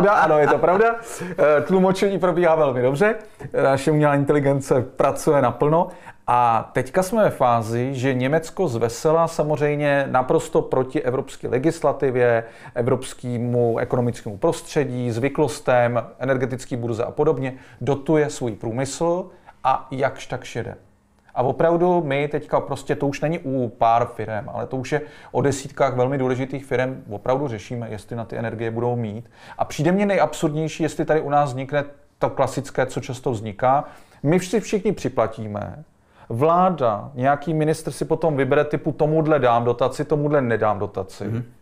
je to pravda. Tlumočení probíhá velmi dobře, naše umělá inteligence pracuje naplno a teďka jsme ve fázi, že Německo zvesela samozřejmě naprosto proti evropské legislativě, evropskému ekonomickému prostředí, zvyklostem, energetické burze a podobně, dotuje svůj průmysl a jakž tak jede. A opravdu my teďka prostě, to už není u pár firem, ale to už je o desítkách velmi důležitých firem, opravdu řešíme, jestli na ty energie budou mít. A přijde mně nejabsurdnější, jestli tady u nás vznikne to klasické, co často vzniká. My všichni připlatíme, vláda, nějaký ministr si potom vybere typu tomuhle dám dotaci, tomuhle nedám dotaci.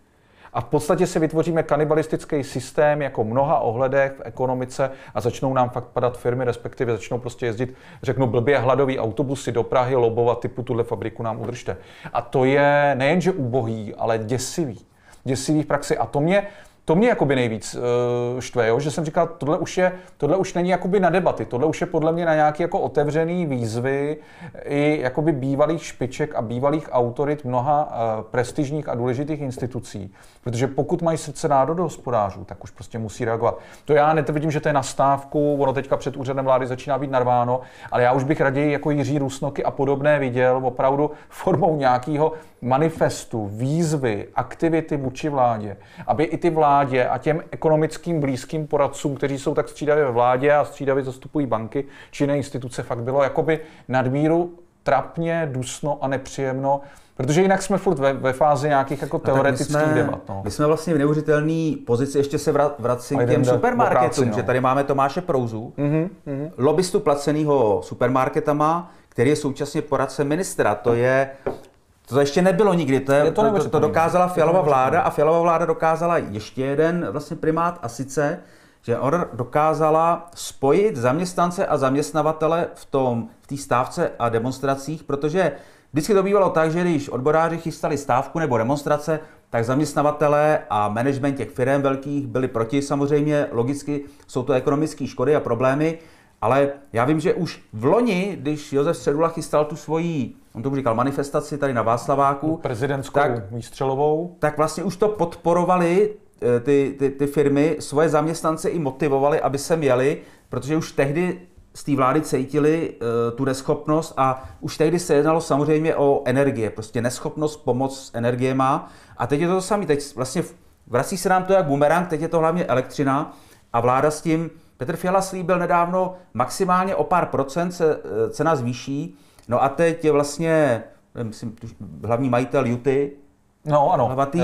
A v podstatě si vytvoříme kanibalistický systém jako v mnoha ohledech v ekonomice a začnou nám fakt padat firmy, respektive začnou prostě jezdit, řeknu blbě, hladový autobusy do Prahy, lobovat typu tuhle fabriku nám udržte. A to je nejenže ubohý, ale děsivý. Děsivý v praxi. A to mě jakoby nejvíc štve, jo? Že jsem říkal, tohle už není jakoby na debaty, tohle už je podle mě na nějaké jako otevřený výzvy i jakoby bývalých špiček a bývalých autorit mnoha prestižních a důležitých institucí. Protože pokud mají srdce národohospodářů, tak už prostě musí reagovat. To já netvrdím, že to je na stávku, ono teďka před úřadem vlády začíná být narváno, ale já už bych raději jako Jiří Rusnoky a podobné viděl opravdu formou nějakého manifestu, výzvy, aktivity vůči vládě, aby i ty vládě a těm ekonomickým blízkým poradcům, kteří jsou tak střídavě ve vládě a střídavě zastupují banky či jiné instituce, fakt bylo jakoby nadmíru trapně, dusno a nepříjemno, protože jinak jsme furt ve fázi nějakých jako teoretických debat. No. My jsme vlastně v neuvěřitelné pozici, ještě se vracím k těm supermarketům, že tady máme Tomáše Prouzu, lobbystu placenýho supermarketama, který je současně poradce ministra. To ještě nebylo nikdy, to dokázala Fialova vláda a Fialova vláda dokázala ještě jeden vlastně primát a sice, že ona dokázala spojit zaměstnance a zaměstnavatele v té stávce a demonstracích, protože vždycky to bývalo tak, že když odboráři chystali stávku nebo demonstrace, tak zaměstnavatele a management těch firm velkých byli proti samozřejmě, logicky jsou to ekonomické škody a problémy, ale já vím, že už v loni, když Josef Středula chystal tu svoji, on to už říkal, manifestaci tady na Václaváku, prezidentskou výstřelovou, tak vlastně už to podporovali ty firmy, svoje zaměstnance i motivovali, aby sem jeli, protože už tehdy z té vlády cítili tu neschopnost a už tehdy se jednalo samozřejmě o energie, prostě neschopnost pomoct s energiema. A teď je to samé, teď vlastně vrací se nám to jak bumerang, teď je to hlavně elektřina a vláda s tím, Petr Fiala slíbil nedávno, maximálně o pár procent se cena zvýší, no a teď je vlastně, myslím, hlavní majitel Juty, no, ano. Hlavatý,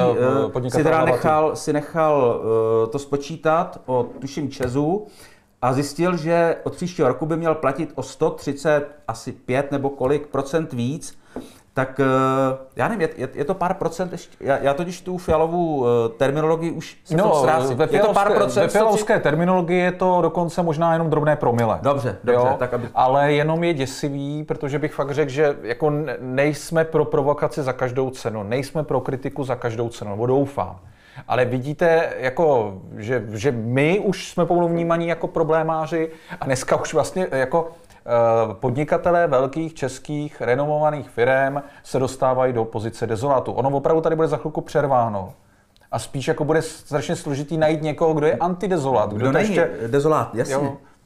si nechal to spočítat o tuším ČEZu a zjistil, že od příštího roku by měl platit o 130, asi 5 nebo kolik procent víc. Tak já nevím, je to pár procent ještě, já totiž tu Fialovu terminologii už se ztrácím. Ve fialovské terminologii je to dokonce možná jenom drobné promile. Dobře, tak aby... Ale jenom je děsivý, protože bych fakt řekl, že jako nejsme pro provokaci za každou cenu, nejsme pro kritiku za každou cenu, nebo doufám. Ale vidíte, jako, že my už jsme pomalu vnímaní jako problémáři a dneska už vlastně jako podnikatelé velkých českých renomovaných firem se dostávají do pozice dezolátu. Ono opravdu tady bude za chvilku přerváno. A spíš jako bude strašně složitý najít někoho, kdo je antidezolát. Kdo není dezolát, jasně. Jo.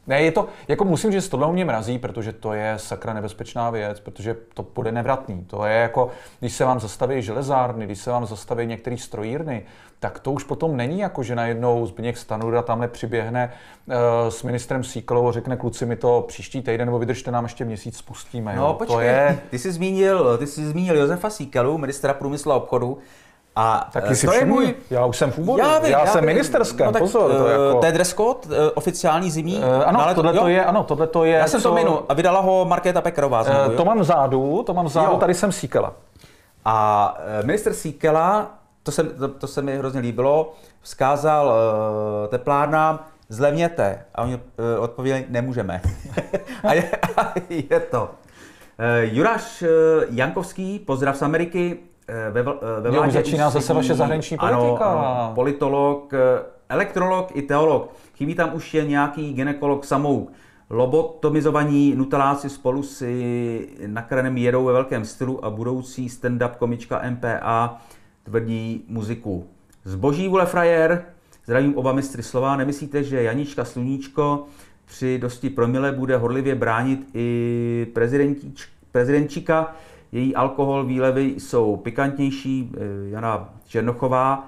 Ne, je to, jako musím říct, tohle mě mrazí, protože to je sakra nebezpečná věc, protože to bude nevratný. To je jako, když se vám zastaví železárny, když se vám zastaví některé strojírny, tak to už potom není jako, že najednou Zbyněk Stanjura tamhle přiběhne s ministrem Síkelou a řekne, kluci, my to příští týden, nebo vydržte, nám ještě měsíc spustíme. No počkej, to je... ty jsi zmínil Josefa Síkelu, ministra průmyslu a obchodu. A taky si všimni, já už jsem v úboru, já jsem ministerském, no, pozor. To je dress code, oficiální zimní? Tohle to je. Já jsem to minul a vydala ho Markéta Pekarová. To mám vzadu, tady jsem Síkela. A ministr Síkela, to se mi hrozně líbilo, vzkázal teplárnám, zlevněte. A oni odpověděli, nemůžeme. a je to. Juráš Jankovský, pozdrav z Ameriky, ve vládě začíná zase vaše zahraniční politika. Ano, politolog, elektrolog i teolog. Chybí tam už je nějaký gynekolog samouk. Lobotomizovaní nuteláci spolu si na kranem jedou ve velkém stylu a budoucí stand-up komička MPA tvrdí muziku. Zboží vůle frajer, zdravím oba mistry slova, nemyslíte, že Janička Sluníčko při dosti promile bude horlivě bránit i prezidentčíka? Její alkohol výlevy jsou pikantnější, Jana Černochová.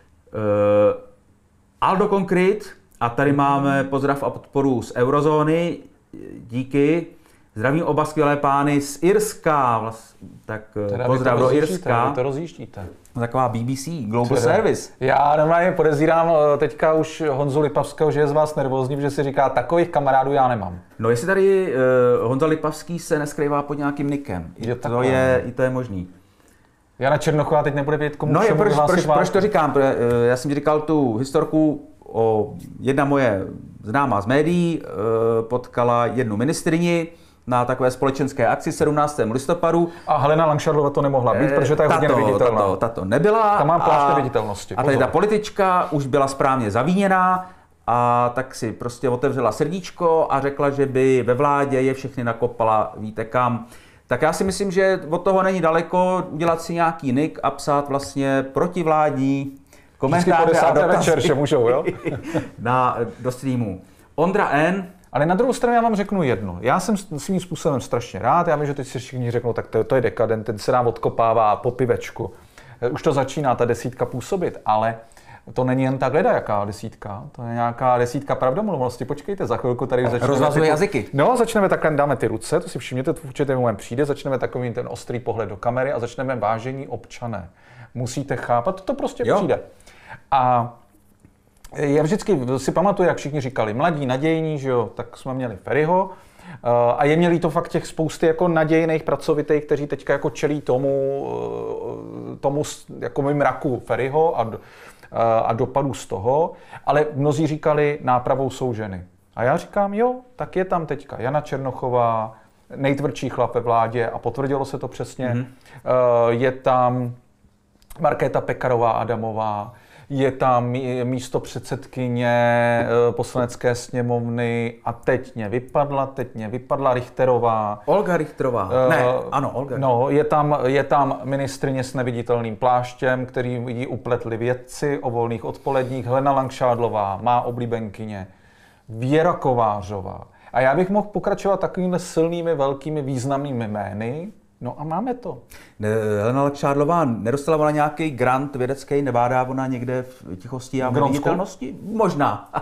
Aldo Konkrét, a tady máme pozdrav a podporu z eurozóny, díky. Zdravím oba skvělé pány z Irska, tak pozdrav do Irska. To rozjíždíte. Taková BBC, Global Service. Já normálně podezírám teďka už Honzu Lipavského, že je z vás nervózní, protože si říká, takových kamarádů já nemám. No jestli tady Honza Lipavský se neskrývá pod nějakým nikem, to je možný. Jana Černochová teď nebude vědět, komu proč to říkám? Já jsem ti říkal tu historku, jedna moje známá z médií potkala jednu ministryni na takové společenské akci 17. listopadu. A Helena Langšádlová to nemohla být, protože ta je hodně neviditelná. Tato nebyla. Tam mám plášť neviditelnosti. A tady ta politička už byla správně zavíněná a tak si prostě otevřela srdíčko a řekla, že by ve vládě je všechny nakopala, víte kam. Tak já si myslím, že od toho není daleko udělat si nějaký nick a psát vlastně protivládní komentáře a dotazy můžou, jo? do streamu. Ondra N. Ale na druhou stranu já vám řeknu jedno. Já jsem svým způsobem strašně rád. Já vím, že teď si všichni řeknou, tak to je dekadent, ten se nám odkopává po pivečku. Už to začíná ta desítka působit, ale to není jen tak jaká desítka. To je nějaká desítka pravdomluvnosti. Počkejte, za chvilku tady začneme. Rozvazuje jazyky. No, začneme takhle, dáme ty ruce, to si všimněte, v určitý moment přijde, začneme takový ten ostrý pohled do kamery a začneme vážení občané. Musíte chápat, to prostě přijde. A já vždycky si pamatuju, jak všichni říkali, mladí, nadějní, že jo, tak jsme měli Feriho a je měli to fakt těch spousty jako nadějných pracovitých, kteří teďka jako čelí tomu jako mraku Feriho a dopadů z toho, ale mnozí říkali, nápravou jsou ženy. A já říkám, jo, tak je tam teďka Jana Černochová, nejtvrdší chlap ve vládě a potvrdilo se to přesně. Je tam Markéta Pekarová Adamová, je tam místopředsedkyně poslanecké sněmovny a teď mě vypadla Richterová. Olga Richterová. Olga. No, je tam ministryně s neviditelným pláštěm, který jí upletli vědci o volných odpoledních, Helena Langšádlová, má oblíbenkyně, Věra Kovářová. A já bych mohl pokračovat takovými silnými, velkými, významnými jmény. No a máme to. Helena Langšádlová nedostala ona nějaký grant vědecký, nevádá ona někde v tichosti a viditelnosti? Možná.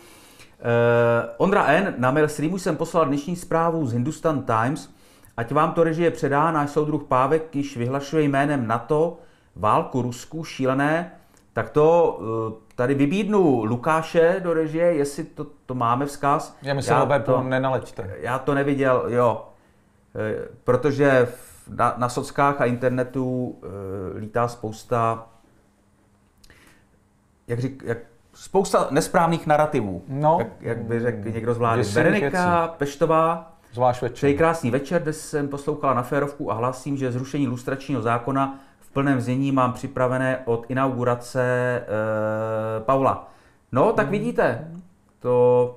Ondra N. Na mail streamu jsem poslal dnešní zprávu z Hindustan Times. Ať vám to režie předá, náš soudruh Pávek již vyhlašuje jménem NATO válku Rusku šílené. Tak to tady vybídnu Lukáše do režie, jestli to máme vzkaz. Já myslím, že nenaleďte. Já to neviděl, jo. Protože na sockách a internetu lítá spousta, spousta nesprávných narrativů, jak by řekl někdo z vlády. Berenika Peštová, přeji krásný večer, dnes jsem poslouchala na férovku a hlásím, že zrušení lustračního zákona v plném znění mám připravené od inaugurace Paula. No, tak vidíte, to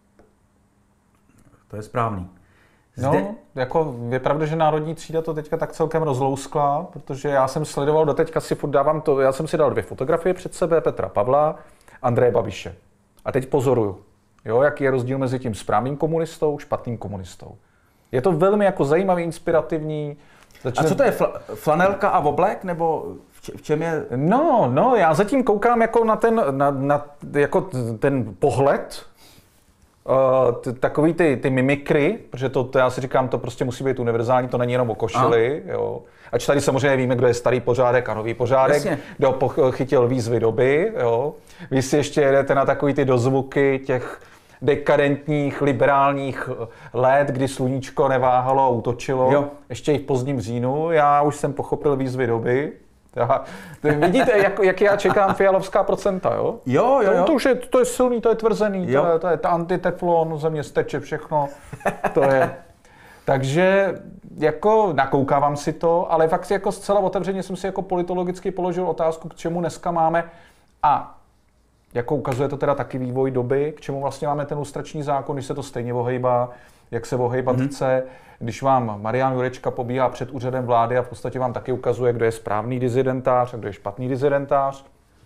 je správný. No, jako je pravda, že národní třída to teďka tak celkem rozlouskla, protože já jsem sledoval, doteďka si furt dávám to, já jsem si dal 2 fotografie před sebe, Petra Pavla, Andreje Babiše. A teď pozoruju. Jo, jaký je rozdíl mezi tím správným komunistou, špatným komunistou. Je to velmi jako zajímavý, inspirativní. A co to je, flanelka a oblek, nebo v čem je? No, já zatím koukám jako na ten pohled, takový ty mimikry, protože to já si říkám, to prostě musí být univerzální, to není jenom o košili, jo. Ač tady samozřejmě víme, kdo je starý pořádek a nový pořádek, jasně, kdo chytil výzvy doby, jo. Vy si ještě jedete na takový ty dozvuky těch dekadentních, liberálních let, kdy sluníčko neváhalo a útočilo, jo, ještě i v pozdním říjnu. Já už jsem pochopil výzvy doby. Vidíte, jak já čekám fialovská procenta, jo? Jo. To je silný, to je tvrzený, to je antiteflon, země steče, všechno, to je. Takže jako nakoukávám si to, ale fakt jako zcela otevřeně jsem si jako politologicky položil otázku, k čemu dneska máme a jako ukazuje to teda taky vývoj doby, k čemu vlastně máme ten lustrační zákon, když se to stejně ohejbá, jak se ohejbat chce, když vám Marian Jurečka pobíhá před úřadem vlády a v podstatě vám taky ukazuje, kdo je správný dizidentář a kdo je špatný dizidentář.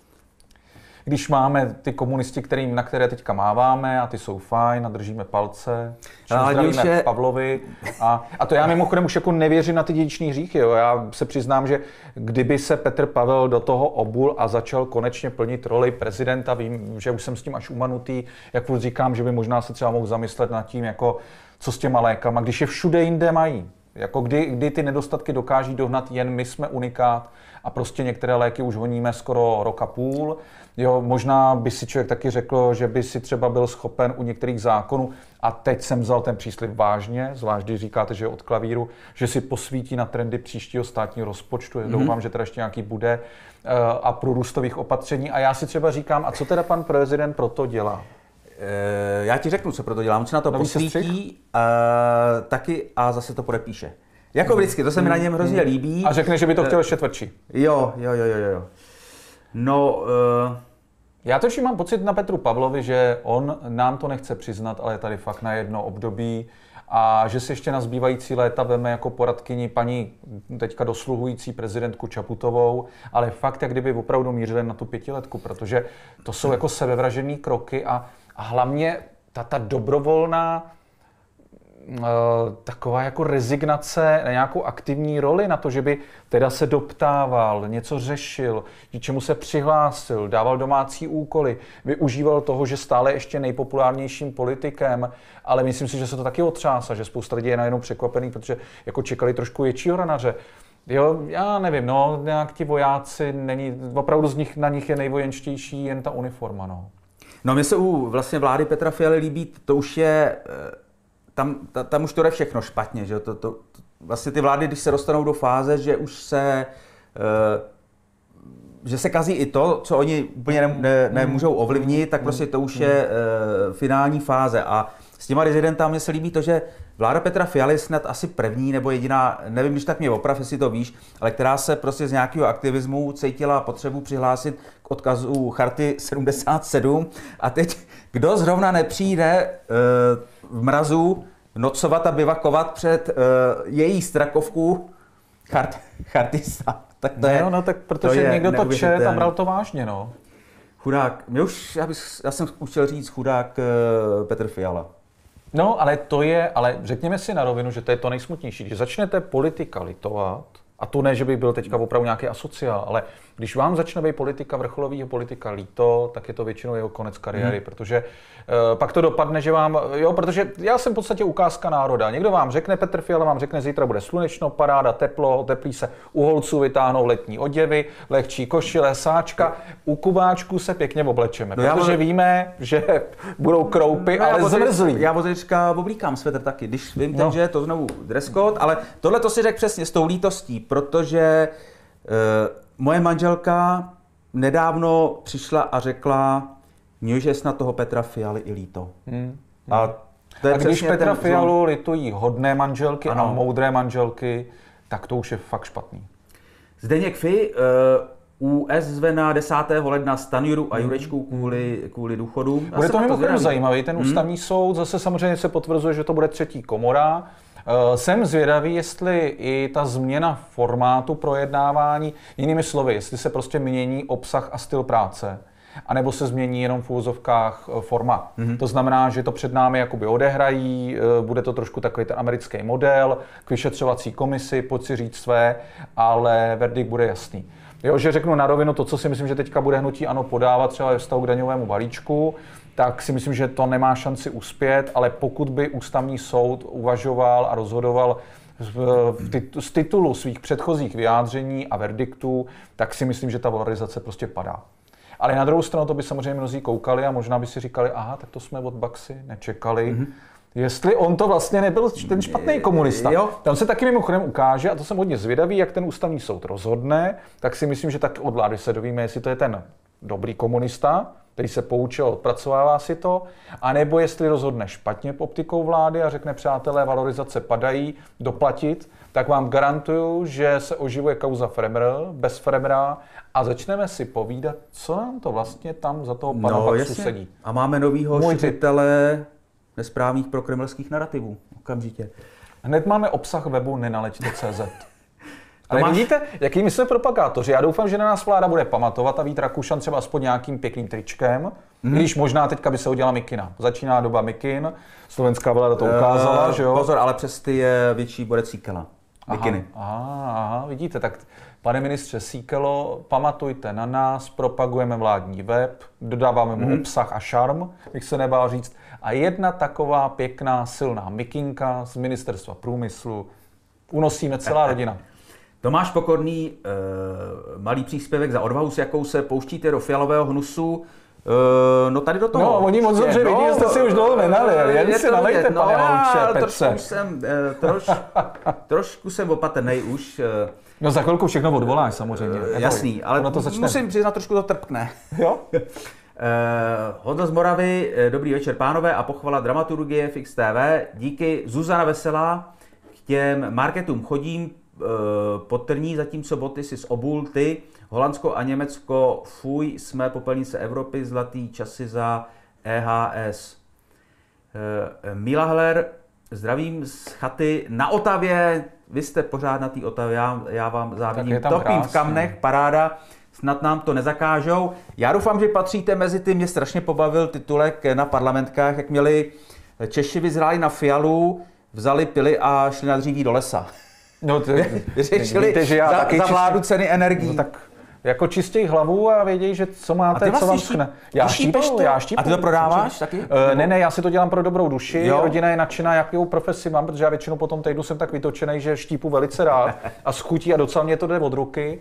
Když máme ty komunisti, na které teďka máváme a ty jsou fajn a držíme palce, zdravíme Pavlovi. A to já mimochodem už jako nevěřím na ty dědičný hříchy. Jo. Já se přiznám, že kdyby se Petr Pavel do toho obul a začal konečně plnit roli prezidenta, vím, že už jsem s tím až umanutý, jak furt říkám, že by možná se třeba mohl zamyslet nad tím, jako, co s těma lékama, když je všude jinde mají. Jako kdy ty nedostatky dokáží dohnat jen my jsme unikát a prostě některé léky už honíme skoro rok a půl. Jo, možná by si člověk taky řekl, že by si třeba byl schopen u některých zákonů, a teď jsem vzal ten příslib vážně, zvlášť když říkáte, že je od klavíru, že si posvítí na trendy příštího státního rozpočtu, doufám, že teda ještě nějaký bude, a prorůstových opatření. A já si třeba říkám, a co teda pan prezident pro to dělá? Já ti řeknu, co pro to dělám. On se na to posvítí taky a zase to podepíše. Jako vždycky, to se mi na něm hrozně líbí. A řekne, že by to chtěl ještě tvrdší. Jo. No, já totiž mám pocit na Petru Pavlovi, že on nám to nechce přiznat, ale je tady fakt na jedno období a že si ještě na zbývající léta veme jako poradkyni paní teďka dosluhující prezidentku Čaputovou, ale fakt, jak kdyby opravdu mířili na tu 5letku, protože to jsou jako sebevražený kroky a hlavně ta dobrovolná taková jako rezignace na nějakou aktivní roli, na to, že by teda se doptával, něco řešil, čemu se přihlásil, dával domácí úkoly, využíval toho, že stále ještě nejpopulárnějším politikem, ale myslím si, že se to taky otřásá, že spousta lidí je najednou překvapený, protože jako čekali trošku většího ranaře. Jo, já nevím, no, nějak ti vojáci, opravdu na nich je nejvojenštější jen ta uniforma, no. No, mně se u vlastně vlády Petra Fialy líbí, to už je, tam už to jde všechno špatně, že vlastně ty vlády, když se dostanou do fáze, že už se, že se kazí i to, co oni úplně nemůžou ovlivnit, tak prostě to už je finální fáze. A s těma rezidentama mně se líbí to, že vláda Petra Fialy je snad asi první nebo jediná, nevím, když tak mě oprav, jestli to víš, ale která se prostě z nějakého aktivismu cítila potřebu přihlásit k odkazu Charty 77. A teď, kdo zrovna nepřijde v mrazu nocovat a bivakovat před její Strakovku Charty, tak to je... No, tak protože někdo to čet a bral to vážně, no. Chudák, já jsem chtěl říct chudák Petr Fiala. No, ale řekněme si na rovinu, že to je to nejsmutnější. Když začnete politika litovat, a to ne, že by byl teďka opravdu nějaký asociál, ale když vám začne být politika vrcholového politika líto, tak je to většinou jeho konec kariéry, protože pak to dopadne, že vám, protože já jsem v podstatě ukázka národa. Někdo vám řekne, Petr Fiala vám řekne, zítra bude slunečno, paráda, teplo, oteplí se, u holců vytáhnou letní oděvy, lehčí košile, sáčka, u kubáčků se pěkně oblečeme, protože víme, že budou kroupy, ale zmrzlí. Já od teďka oblíkám svetr taky, když vím, že je to znovu dress code, ale tohle to si řekl přesně s tou lítostí, protože moje manželka nedávno přišla a řekla, mně je snad toho Petra Fialy i líto. A když Petra Fialu litují hodné manželky a moudré manželky, tak to už je fakt špatný. Zdeněk Fi USV na 10. ledna Stanjuru a Jurečku kvůli důchodu. Bude to mimochodem zajímavý, ten ústavní soud, zase samozřejmě se potvrzuje, že to bude třetí komora. Jsem zvědavý, jestli i ta změna formátu projednávání, jinými slovy, jestli se prostě mění obsah a styl práce. anebo se změní jenom v úvozovkách forma. To znamená, že to před námi jakoby odehrají, bude to trošku takový ten americký model, k vyšetřovací komisi, pojď si říct své, ale verdikt bude jasný. Jo, že řeknu na rovinu to, co si myslím, že teďka bude hnutí ANO podávat třeba ve vztahu k daňovému balíčku, tak si myslím, že to nemá šanci uspět, ale pokud by ústavní soud uvažoval a rozhodoval z titulu svých předchozích vyjádření a verdiktů, tak si myslím, že ta valorizace prostě padá. Ale na druhou stranu to by samozřejmě mnozí koukali a možná by si říkali, aha, tak to jsme od Baxy nečekali. Jestli on to vlastně nebyl ten špatný komunista. Jo. Tam se taky mimochodem ukáže, a to jsem hodně zvědavý, jak ten ústavní soud rozhodne, tak si myslím, že tak od vlády se dovíme, jestli to je ten dobrý komunista, který se poučil, odpracovává si to, anebo jestli rozhodne špatně optikou vlády a řekne, přátelé, valorizace padají, doplatit, tak vám garantuju, že se oživuje kauza Fremr, bez Fremra a začneme si povídat, co nám to vlastně tam za toho pana Baxu sedí. A máme novýho šířitele nesprávných prokremelských narrativů. Okamžitě. Hned máme obsah webu nenaleč.cz. Ale vidíte, jakými jsme propagátoři. Já doufám, že na nás vláda bude pamatovat a Vít Rakušan třeba aspoň nějakým pěkným tričkem. Když možná teďka by se udělala mikina. Začíná doba mikin, slovenská vláda to ukázala, že jo? Pozor, ale přes ty je větší bude Síkela. Mikiny. Aha, vidíte, tak pane ministře Síkelo, pamatujte na nás, propagujeme vládní web, dodáváme mu obsah a šarm, bych se nebál říct. A jedna taková pěkná, silná mikinka z ministerstva průmyslu unosíme celá rodina. Tomáš Pokorný, malý příspěvek za odvahu, s jakou se pouštíte do fialového hnusu. No tady do toho. No, oni moc dobře vidí, že jste si už dlouho nenalili. Jen si nalejte, pane Haluče, Petře. Trošku jsem opatrnej už. No za chvilku všechno odvoláš samozřejmě. Jasný, ale musím přiznat, trošku to trpkne. Jo? Honza z Moravy, dobrý večer pánové a pochvala dramaturgie Fix TV. Díky, Zuzana Veselá, k těm marketům chodím podtrní, zatímco boty si z obul ty, Holandsko a Německo, fuj, jsme popelnice Evropy, zlatý časy za EHS. Míla Heller, zdravím z chaty na Otavě, vy jste pořád na té Otavě, já vám závidím, topím v kamnech, paráda, snad nám to nezakážou. Já doufám, že patříte mezi ty, mě strašně pobavil titulek na parlamentkách, jak měli Češi vyzráli na Fialu, vzali pily a šli na dříví do lesa. No, vyřešili za vládu ceny energií. No, tak jako čistěj hlavu a vědějí, že co máte, co vám schne. Já štípu. A ty to prodáváš taky? Ne, já si to dělám pro dobrou duši. Jo. Rodina je nadšená, jakou profesi mám, protože já většinou po tom týdnu jsem tak vytočený, že štípu velice rád a schutí a docela mě to jde od ruky.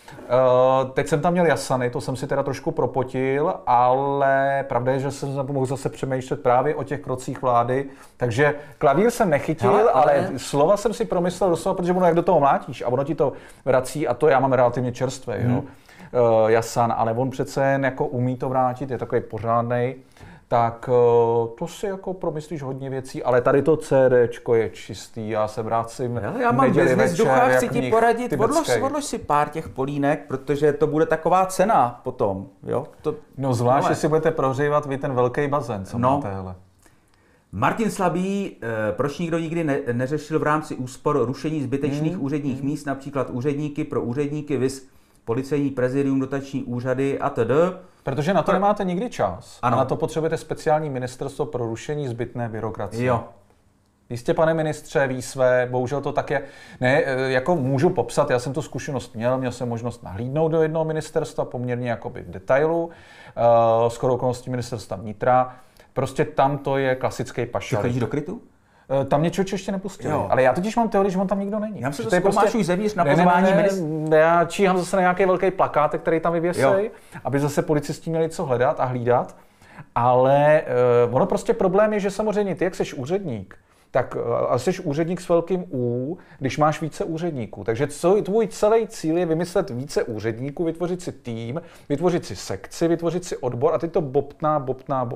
Teď jsem tam měl jasany, to jsem si teda trošku propotil, ale pravda je, že jsem mohl zase přemýšlet právě o těch krocích vlády, takže klavír jsem nechytil, ale slova jsem si promyslel doslova, protože ono jak do toho mlátíš a ono ti to vrací a to já mám relativně čerstvé, jo? Jasan, ale on přece jen jako umí to vrátit, je takový pořádnej, tak to si jako promyslíš hodně věcí, ale tady to CDčko je čistý, já se vracím já mám business ducha, chci ti poradit, odlož si pár těch polínek, protože to bude taková cena potom, jo? No zvlášť, jestli budete prohřívat vy ten velký bazén, co máte, hele. Martin Slabý, proč nikdo nikdy neřešil v rámci úspor rušení zbytečných úředních míst, například úředníky pro úředníky, viz policejní prezidium, dotační úřady atd. Protože na to nemáte nikdy čas. Ano. A na to potřebujete speciální ministerstvo pro rušení zbytné byrokracie. Jo. Jistě, pane ministře, ví své, bohužel to tak je. Ne, jako můžu popsat, já jsem tu zkušenost měl jsem možnost nahlídnout do jednoho ministerstva, poměrně jakoby v detailu, shodou okolností ministerstva vnitra. Prostě tam to je klasický pašalík. Ty chodíš do krytu? Tam mě Čoč ještě nepustili. Ale já totiž mám teorii, že on tam nikdo není. Já myslím, že to prostě zevnitř na pozvání ministra. Já číhám zase na nějaký velký plakátek, který tam vyvěsej, aby zase policisti měli co hledat a hlídat. Ale ono prostě problém je, že samozřejmě ty, jak seš úředník, tak jsi úředník s velkým U, když máš více úředníků. Takže tvůj celý cíl je vymyslet více úředníků, vytvořit si tým, vytvořit si sekci, vytvořit si odbor a ty to bobtná.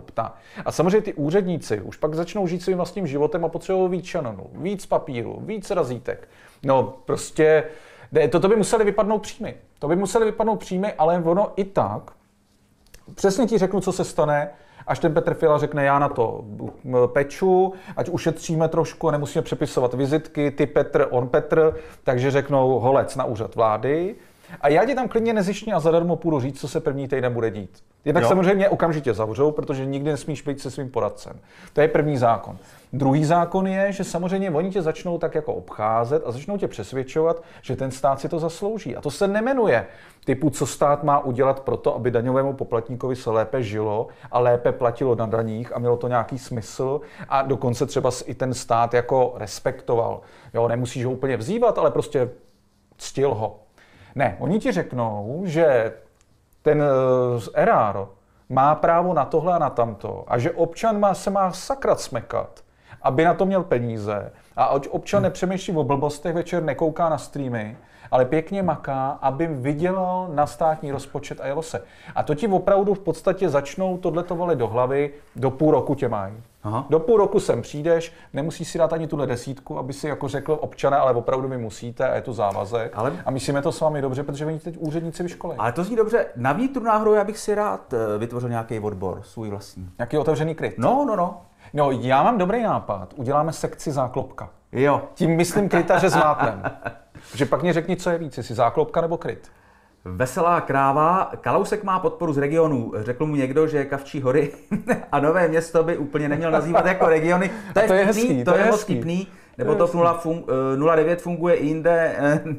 A samozřejmě ty úředníci už pak začnou žít svým vlastním životem a potřebují víc šanonů, víc papíru, víc razítek. No prostě, to by museli vypadnout příjmy. Ale ono i tak, přesně ti řeknu, co se stane, až ten Petr Fiala řekne, já na to peču, ať ušetříme trošku a nemusíme přepisovat vizitky, ty Petr, on Petr, takže řeknou holec na úřad vlády. A já ti tam klidně nezištně a zadarmo půjdu říct, co se první týden bude dít. Jednak samozřejmě okamžitě zavřou, protože nikdy nesmíš být se svým poradcem. To je první zákon. Druhý zákon je, že samozřejmě oni tě začnou tak jako obcházet a začnou tě přesvědčovat, že ten stát si to zaslouží. A to se nemenuje typu, co stát má udělat pro to, aby daňovému poplatníkovi se lépe žilo a lépe platilo na daních a mělo to nějaký smysl a dokonce třeba i ten stát jako respektoval. Jo, nemusíš ho úplně vzývat, ale prostě ctil ho. Ne, oni ti řeknou, že ten erár má právo na tohle a na tamto a že občan se má sakrat smekat, aby na to měl peníze a občan nepřemýšlí o blbostech, večer nekouká na streamy, ale pěkně maká, aby vydělal na státní rozpočet a jelo se. A to ti opravdu v podstatě začnou tohleto valit do hlavy, do půl roku tě mají. Aha. Do půl roku sem přijdeš, nemusíš si dát ani tuhle desítku, aby si jako řekl občané, ale opravdu vy musíte a je to závazek. Ale... A myslíme to s vámi dobře, protože oni teď úředníci vyškolí. Ale to zní dobře. Na vnitru náhodou já bych si rád vytvořil nějaký odbor, svůj vlastní. Nějaký otevřený kryt. No, já mám dobrý nápad. Uděláme sekci záklopka. Jo. Tím myslím krytaře s mátnem. Že pak mě řekni, co je víc, jestli záklopka nebo kryt. Veselá kráva. Kalousek má podporu z regionu. Řekl mu někdo, že Kavčí hory a Nové Město by úplně neměl nazývat jako regiony. To je hezký, to je moc vtipný. Nebo to 09 funguje i jinde.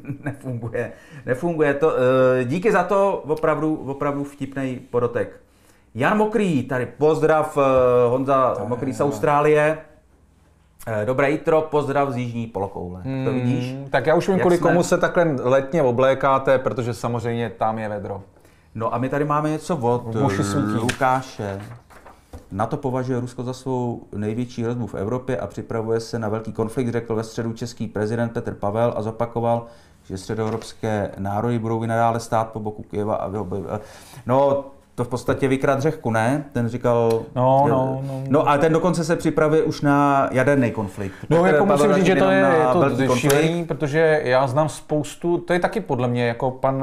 Nefunguje to. Díky za to, opravdu vtipnej podotek. Jan Mokrý, tady pozdrav, Honza Mokrý z Austrálie. Dobré jitro, pozdrav z jižní polokoule. To vidíš? Tak já už vím, kvůli komu se takhle letně oblékáte, protože samozřejmě tam je vedro. No a my tady máme něco od Lukáše. NATO považuje Rusko za svou největší hrozbu v Evropě a připravuje se na velký konflikt, řekl ve středu český prezident Petr Pavel a zopakoval, že středoevropské národy budou i nadále stát po boku Kyjeva a no, to v podstatě vykrat Řehku, ne? Ten říkal... No, ale ten dokonce se připravuje už na jaderný konflikt. No, jako musím říct, že to je to šílený, protože já znám spoustu, to je taky podle mě jako pan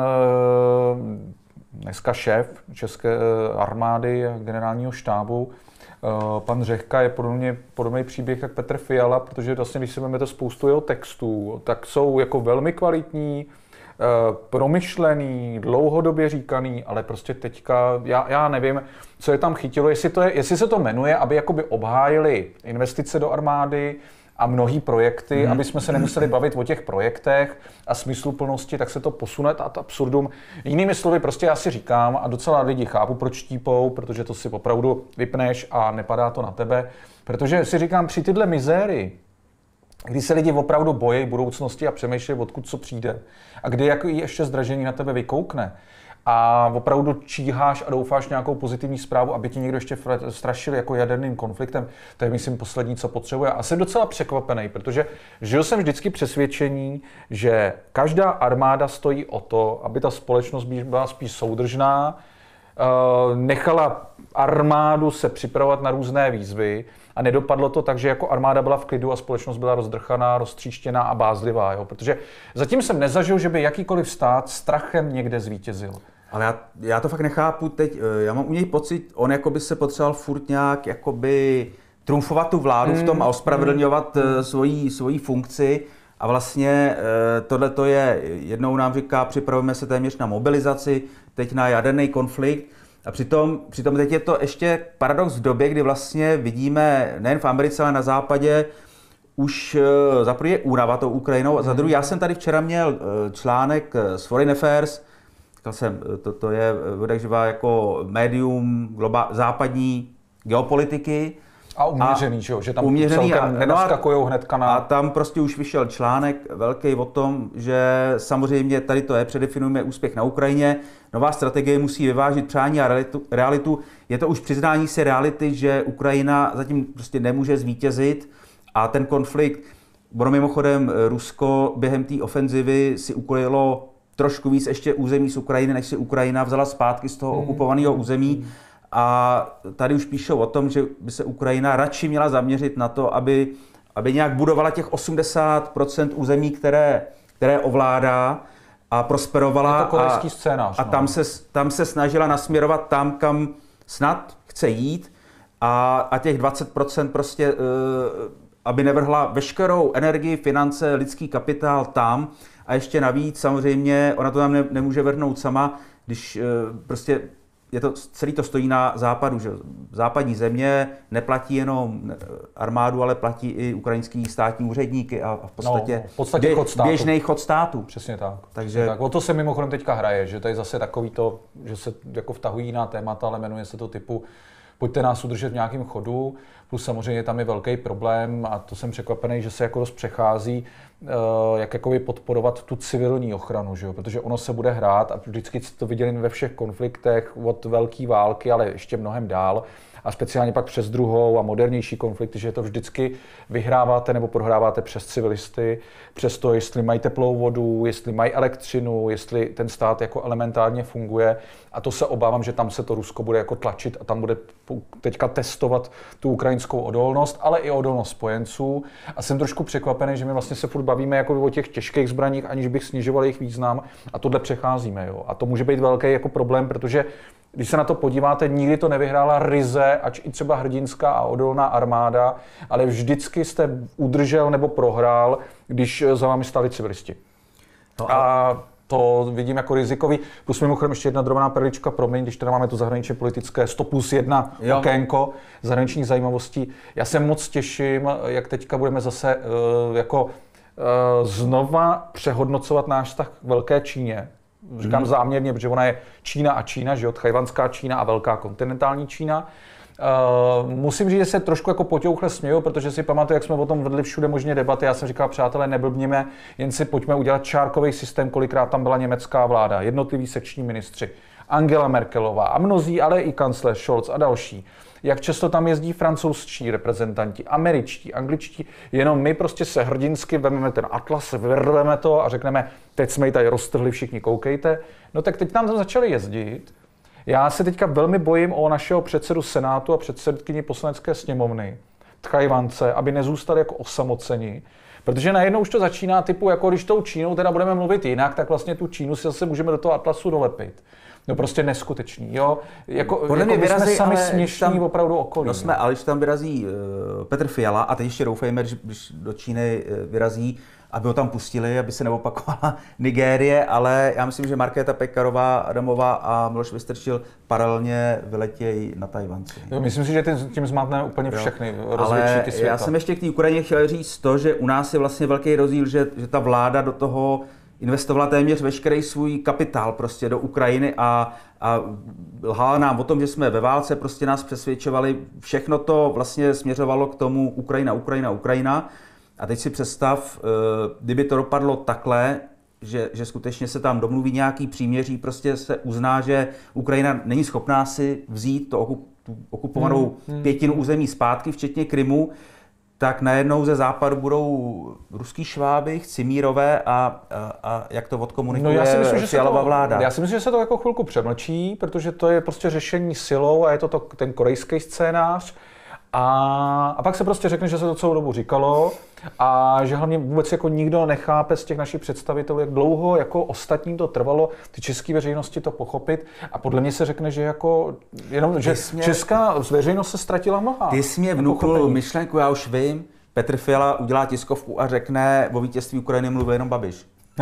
dneska šéf české armády a generálního štábu, pan Řehka je podobný příběh jak Petr Fiala, protože vlastně, když si vezmete spoustu jeho textů, tak jsou jako velmi kvalitní, promyšlený, dlouhodobě říkaný, ale prostě teďka, já nevím, co je tam chytilo, jestli se to jmenuje, aby jakoby obhájili investice do armády a mnohý projekty, aby jsme se nemuseli bavit o těch projektech a smysluplnosti, tak se to posune ad absurdum. Jinými slovy, prostě já si říkám a docela lidi chápu, proč štípou, protože to si opravdu vypneš a nepadá to na tebe, protože si říkám, při tyhle mizérii, kdy se lidi opravdu bojí budoucnosti a přemýšlejí, odkud co přijde. A kdy jako ještě zdražení na tebe vykoukne a opravdu číháš a doufáš nějakou pozitivní zprávu, aby ti někdo ještě strašil jako jaderným konfliktem, to je, myslím, poslední, co potřebuje. A jsem docela překvapený, protože žil jsem vždycky přesvědčení, že každá armáda stojí o to, aby ta společnost byla spíš soudržná, nechala armádu se připravovat na různé výzvy a nedopadlo to tak, že jako armáda byla v klidu a společnost byla rozdrchaná, roztříštěná a bázlivá. Jo? Protože zatím jsem nezažil, že by jakýkoliv stát strachem někde zvítězil. Ale já to fakt nechápu teď. Já mám u něj pocit, on jakoby se potřeboval furt nějak jakoby trumfovat tu vládu v tom a ospravedlňovat svoji funkci. A vlastně tohle to je, jednou nám říká, připravujeme se téměř na mobilizaci, teď na jaderný konflikt. A přitom teď je to ještě paradox v době, kdy vlastně vidíme nejen v Americe, ale na západě už za první je únava tou Ukrajinou a za druhý, já jsem tady včera měl článek z Foreign Affairs, říkal jsem, to je odekživá jako médium západní geopolitiky. A uměřený, že tam celkem nenaskakujou hnedka na... A tam prostě už vyšel článek velký o tom, že samozřejmě tady to je, předefinujeme úspěch na Ukrajině, nová strategie musí vyvážit přání a realitu. Je to už přiznání si reality, že Ukrajina zatím prostě nemůže zvítězit a ten konflikt, mimochodem Rusko během té ofenzivy si ukrojilo trošku víc ještě území z Ukrajiny, než si Ukrajina vzala zpátky z toho okupovaného území. A tady už píšou o tom, že by se Ukrajina radši měla zaměřit na to, aby nějak budovala těch 80% území, které ovládá a prosperovala. Je to korejský scénář. A tam se snažila nasměrovat tam, kam snad chce jít a těch 20% prostě, aby nevrhla veškerou energii, finance, lidský kapitál tam a ještě navíc samozřejmě ona to tam nemůže vrhnout sama, když prostě celý to stojí na západu, že západní země neplatí jenom armádu, ale platí i ukrajinský státní úředníky a v podstatě běžný chod státu. Přesně tak. Takže tak. O to se mimochodem teďka hraje, že to je zase takový to, že se jako vtahují jiná témata, ale jmenuje se to typu pojďte nás udržet v nějakém chodu, plus samozřejmě tam je velký problém a to jsem překvapený, že se jako dost přechází, jak jakoby podporovat tu civilní ochranu, že jo? Protože ono se bude hrát a vždycky to viděli ve všech konfliktech od velké války, ale ještě mnohem dál a speciálně pak přes druhou a modernější konflikty, že to vždycky vyhráváte nebo prohráváte přes civilisty, přes to, jestli mají teplou vodu, jestli mají elektřinu, jestli ten stát jako elementárně funguje a to se obávám, že tam se to Rusko bude jako tlačit a tam bude teďka testovat tu ukrajinskou odolnost, ale i odolnost spojenců a jsem trošku překvapený, že my vlastně se furt bavíme jako o těch těžkých zbraních, aniž bych snižoval jejich význam a tohle přecházíme, jo. A to může být velký jako problém, protože když se na to podíváte, nikdy to nevyhrála ryze, ač i třeba hrdinská a odolná armáda, ale vždycky jste udržel nebo prohrál, když za vámi stáli civilisti. No a to vidím jako rizikový. Plus mimochodem ještě jedna drobná perlička, promiň, když teda máme to zahraničně politické 100+1 okénko zahraničních zajímavostí. Já se moc těším, jak teďka budeme zase znova přehodnocovat náš vztah k velké Číně. Říkám záměrně, protože ona je Čína a Čína, že jo, tchajwanská Čína a velká kontinentální Čína. Musím říct, že se trošku jako potěuchle směju, protože si pamatuju, jak jsme o tom vedli všude možně debaty. Já jsem říkal, přátelé, neblbněme, jen si pojďme udělat čárkový systém, kolikrát tam byla německá vláda, jednotliví sekční ministři, Angela Merkelová a mnozí, ale i kancléř Scholz a další. Jak často tam jezdí francouzští reprezentanti, američtí, angličtí, jenom my prostě se hrdinsky vezmeme ten atlas, vyrveme to a řekneme, teď jsme ji tady roztrhli, všichni koukejte. No tak teď nám tam začali jezdit. Já se teďka velmi bojím o našeho předsedu Senátu a předsedkyni Poslanecké sněmovny, Tchajwance, aby nezůstali jako osamoceni. Protože najednou už to začíná typu, jako když tou Čínou teda budeme mluvit jinak, tak vlastně tu Čínu si zase můžeme do toho atlasu dolepit. No prostě neskutečný, jo. Podle mě my vyrazí, jsme sami směšní opravdu okolí. No jsme, ale když tam vyrazí Petr Fiala, a teď ještě doufejme, když do Číny vyrazí, aby ho tam pustili, aby se neopakovala Nigérie, ale já myslím, že Markéta Pekarová Adamová a Miloš Vystrčil paralelně vyletějí na Tchajwanci. Myslím si, že tím zmátneme úplně všechny rozvědčíky světa. Já jsem ještě k té Ukrajině chtěl říct to, že u nás je vlastně velký rozdíl, že ta vláda do toho investovala téměř veškerý svůj kapitál prostě do Ukrajiny a lhala nám o tom, že jsme ve válce, prostě nás přesvědčovali, všechno to vlastně směřovalo k tomu Ukrajina. A teď si představ, kdyby to dopadlo takhle, že skutečně se tam domluví nějaký příměří, prostě se uzná, že Ukrajina není schopná si vzít tu okupovanou pětinu území zpátky, včetně Krymu, tak najednou ze západu budou ruský šváby, chcimírové a jak to odkomunikuje Fialova vláda. Já si myslím, že se to jako chvilku přemlčí, protože to je prostě řešení silou a je to ten korejský scénář. A pak se prostě řekne, že se to celou dobu říkalo a že hlavně vůbec jako nikdo nechápe z těch našich představitelů, jak dlouho jako ostatním to trvalo ty české veřejnosti to pochopit a podle mě se řekne, že jako jenom, že česká veřejnost se ztratila mnoha. Ty jsi mě vnukl myšlenku, já už vím, Petr Fiala udělá tiskovku a řekne, o vítězství Ukrajiny mluví jenom Babiš.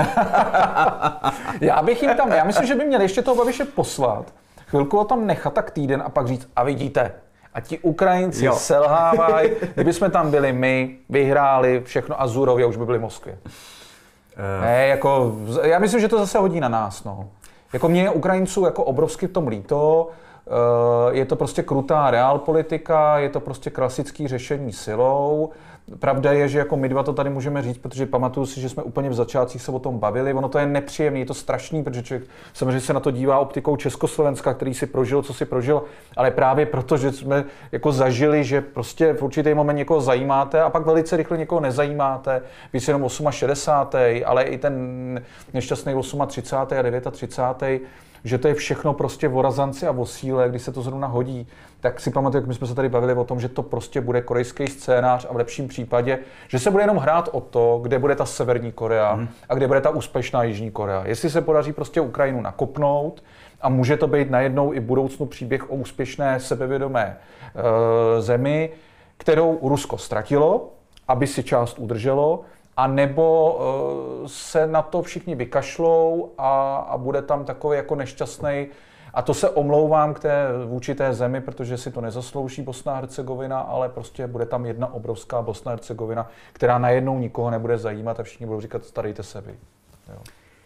Já myslím, že by měli ještě toho Babiše poslat, chvilku o tom nechat tak týden a pak říct, a vidíte, a ti Ukrajinci selhávají, kdyby jsme tam byli my, vyhráli všechno a Zurově už by byli v Moskvě. Ne, jako, já myslím, že to zase hodí na nás. No. Jako mě je Ukrajinců jako obrovsky v tom líto, je to prostě krutá realpolitika, je to prostě klasický řešení silou. Pravda je, že jako my dva to tady můžeme říct, protože pamatuju si, že jsme úplně v začátcích se o tom bavili. Ono to je nepříjemné, je to strašný, protože člověk samozřejmě se na to dívá optikou Československa, který si prožil, co si prožil, ale právě proto, že jsme jako zažili, že prostě v určitý moment někoho zajímáte a pak velice rychle někoho nezajímáte. Víc jenom 68., ale i ten nešťastný 38. a 39. že to je všechno prostě o razanci a o síle, když se to zrovna hodí, tak si pamatuju, jak my jsme se tady bavili o tom, že to prostě bude korejský scénář a v lepším případě, že se bude jenom hrát o to, kde bude ta Severní Korea a kde bude ta úspěšná Jižní Korea. Jestli se podaří prostě Ukrajinu nakopnout a může to být najednou i v budoucnu příběh o úspěšné sebevědomé zemi, kterou Rusko ztratilo, aby si část udrželo, a nebo se na to všichni vykašlou a bude tam takový jako nešťastný. A to se omlouvám vůči té zemi, protože si to nezaslouží Bosna a Hercegovina, ale prostě bude tam jedna obrovská Bosna a Hercegovina, která najednou nikoho nebude zajímat a všichni budou říkat, starejte se vy. Jo.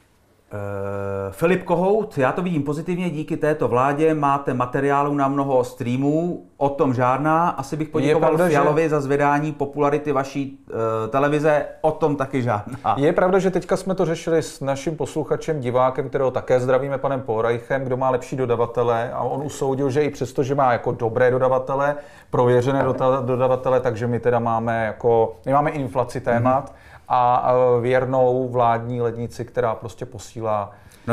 Filip Kohout, já to vidím pozitivně, díky této vládě máte materiálu na mnoho streamů, o tom žádná. Asi bych poděkoval Fialovi za zvedání popularity vaší televize, o tom taky žádná. Je pravda, že teďka jsme to řešili s naším posluchačem, divákem, kterého také zdravíme, panem Pohrajchem, kdo má lepší dodavatele, a on usoudil, že i přesto, že má jako dobré dodavatele, prověřené dodavatele, takže my teda máme inflaci témat, a věrnou vládní lednici, která prostě posílá. No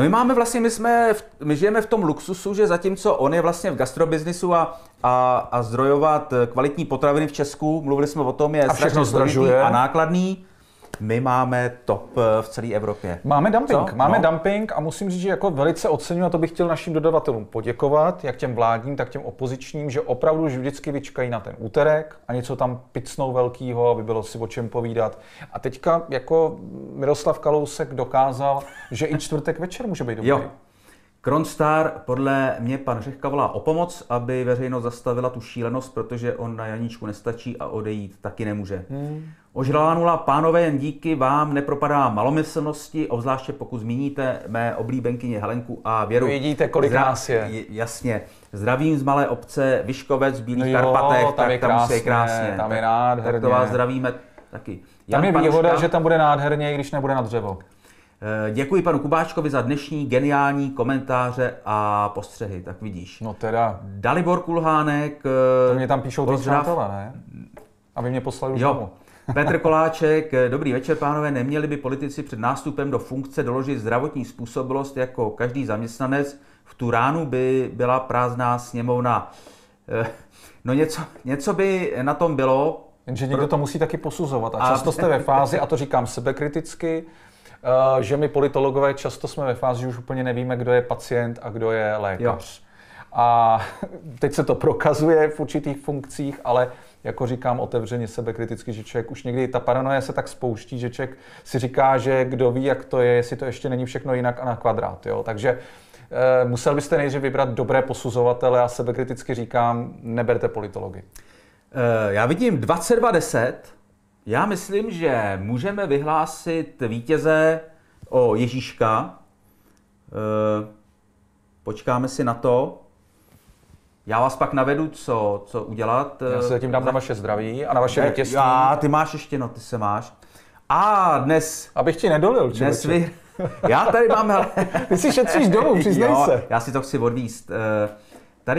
my žijeme v tom luxusu, že zatímco on je vlastně v gastrobiznisu a zdrojovat kvalitní potraviny v Česku, mluvili jsme o tom, je strašně složitý a nákladný. My máme top v celé Evropě. Máme dumping, dumping a musím říct, že jako velice oceňuji, a to bych chtěl našim dodavatelům poděkovat, jak těm vládním, tak těm opozičním, že opravdu už vždycky vyčkají na ten úterek a něco tam picnou velkýho, aby bylo si o čem povídat. A teďka jako Miroslav Kalousek dokázal, že i čtvrtek večer může být dobrý. Jo. Kronstar, podle mě pan Řehka volá o pomoc, aby veřejnost zastavila tu šílenost, protože on na Janíčku nestačí a odejít taky nemůže. Ožralá nula, pánové, jen díky vám nepropadá malomyslnosti, obzvláště pokud zmíníte mé oblíbenkyně Helenku a Věru. Vidíte, kolik nás je. Jasně. Zdravím z malé obce Vyškovec v Bílých Karpatech, tam je krásně, krásně. Tam je nádherně. Tak to vás zdravíme taky. Tam je výhoda, že tam bude nádherně, i když nebude na dřevo. Děkuji panu Kubáčkovi za dnešní geniální komentáře a postřehy, tak vidíš. No teda. Dalibor Kulhánek. To mě tam píšou ty přátelé, ne? Aby mě poslali už domů. Petr Koláček, dobrý večer, pánové, neměli by politici před nástupem do funkce doložit zdravotní způsobilost jako každý zaměstnanec? V tu ránu by byla prázdná sněmovna. No něco by na tom bylo. Jenže někdo to musí taky posuzovat a často jste ve fázi, a to říkám sebekriticky, že my politologové často jsme ve fázi, že už úplně nevíme, kdo je pacient a kdo je lékař. Jo. A teď se to prokazuje v určitých funkcích, ale jako říkám otevřeně sebekriticky, že člověk už někdy, ta paranoia se tak spouští, že člověk si říká, že kdo ví, jak to je, jestli to ještě není všechno jinak a na kvadrát. Jo? Takže musel byste nejdřív vybrat dobré posuzovatele a sebekriticky říkám, neberte politology. Já vidím 22:10. Já myslím, že můžeme vyhlásit vítěze o Ježíška. Počkáme si na to. Já vás pak navedu, co udělat. Já se zatím dám na vaše zdraví a na vaše vítězství. Ty máš ještě, ty se máš. A dnes... Abych ti nedolil, Já tady mám... Ty si šetříš domů, přiznej se. Já si to chci odvíst. Tady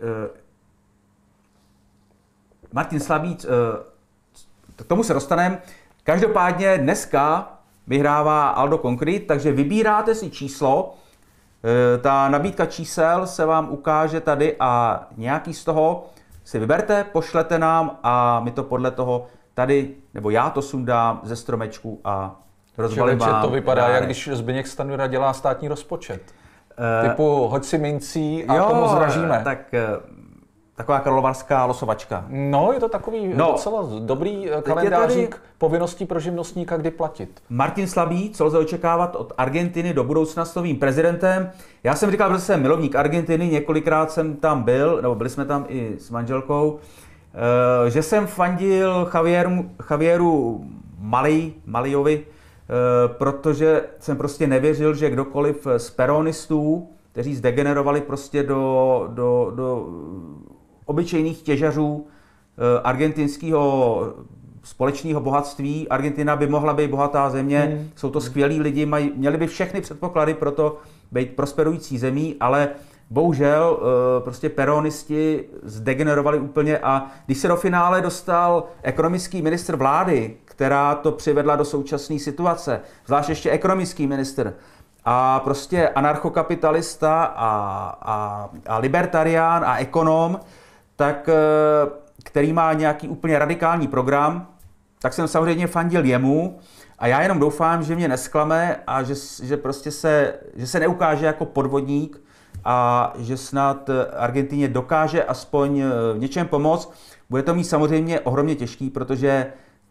Martin Slabíc, k tomu se dostaneme. Každopádně dneska vyhrává Aldo Concrete, takže vybíráte si číslo. Ta nabídka čísel se vám ukáže tady a nějaký z toho si vyberte, pošlete nám a my to podle toho tady, nebo já to sundám ze stromečku a rozbalím vám. To vypadá, jak když Zbyněk Stanjura dělá státní rozpočet. Typu hoď si mincí a tomu zdražíme. Tak taková karlovarská losovačka. No, je to takový docela dobrý kalendářík povinností pro živnostníka, kdy platit. Martin Slabý, co lze očekávat od Argentiny do budoucna s novým prezidentem. Já jsem říkal, že jsem milovník Argentiny, několikrát jsem tam byl, nebo byli jsme tam i s manželkou, že jsem fandil Javieru Malijovi, protože jsem prostě nevěřil, že kdokoliv z peronistů, kteří zdegenerovali prostě do obyčejných těžařů argentinského společného bohatství. Argentina by mohla být bohatá země, jsou to skvělí lidi, měli by všechny předpoklady pro to být prosperující zemí, ale bohužel prostě peronisti zdegenerovali úplně a když se do finále dostal ekonomický ministr vlády, která to přivedla do současné situace, zvlášť ještě ekonomický ministr, a prostě anarchokapitalista a libertarián a ekonom, tak, který má nějaký úplně radikální program, tak jsem samozřejmě fandil jemu a já jenom doufám, že mě nesklame a že prostě že se neukáže jako podvodník a že snad Argentině dokáže aspoň v něčem pomoct. Bude to mít samozřejmě ohromně těžký, protože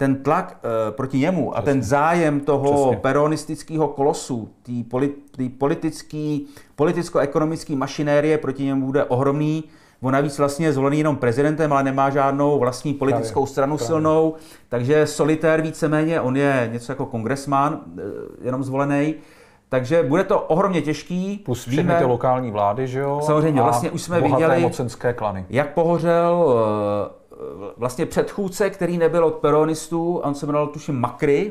ten tlak proti němu a ten zájem toho peronistického kolosu, té politicko-ekonomické mašinérie proti němu bude ohromný. On navíc vlastně je zvolený jenom prezidentem, ale nemá žádnou vlastní politickou stranu silnou, takže solitér víceméně, on je něco jako kongresman, jenom zvolený. Takže bude to ohromně těžký. Plus všechny ty lokální vlády, že jo? Samozřejmě, vlastně už jsme viděli, mocenské klany. Jak pohořel vlastně předchůdce, který nebyl od peronistů, on se jmenoval tuším Macri,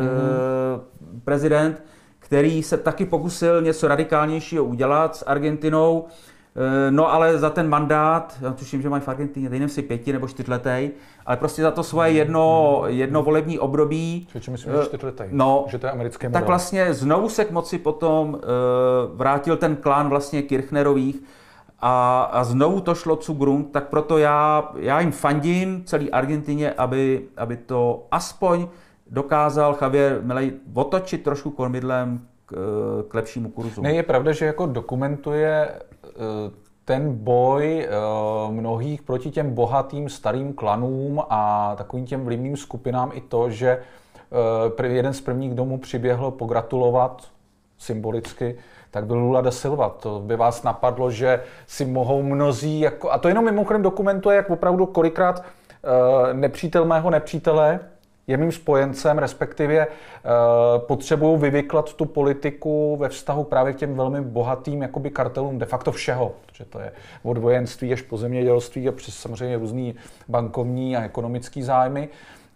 prezident, který se taky pokusil něco radikálnějšího udělat s Argentinou. No ale za ten mandát, já tuším, že mají v Argentině, dejme si 5 nebo 4letý, ale prostě za to svoje jedno volební období. Myslím, že 4letý, no, že to je americký model. Tak vlastně znovu se k moci potom vrátil ten klán vlastně Kirchnerových a znovu to šlo zu Grund, tak proto já jim fandím celý Argentině, aby to aspoň dokázal Javier Milei otočit trošku kormidlem k lepšímu kurzu. Ne, je pravda, že jako dokumentuje ten boj mnohých proti těm bohatým starým klanům a takovým těm vlivným skupinám i to, že jeden z prvních, kdo mu přiběhl pogratulovat symbolicky, tak byl Lula da Silva. To by vás napadlo, že si mohou mnozí, a to jenom mimochodem dokumentuje, jak opravdu kolikrát nepřítel mého nepřítele je mým spojencem, respektive potřebují vyvyklat tu politiku ve vztahu právě k těm velmi bohatým jakoby kartelům de facto všeho, protože to je od vojenství až po zemědělství a přes samozřejmě různý bankovní a ekonomický zájmy,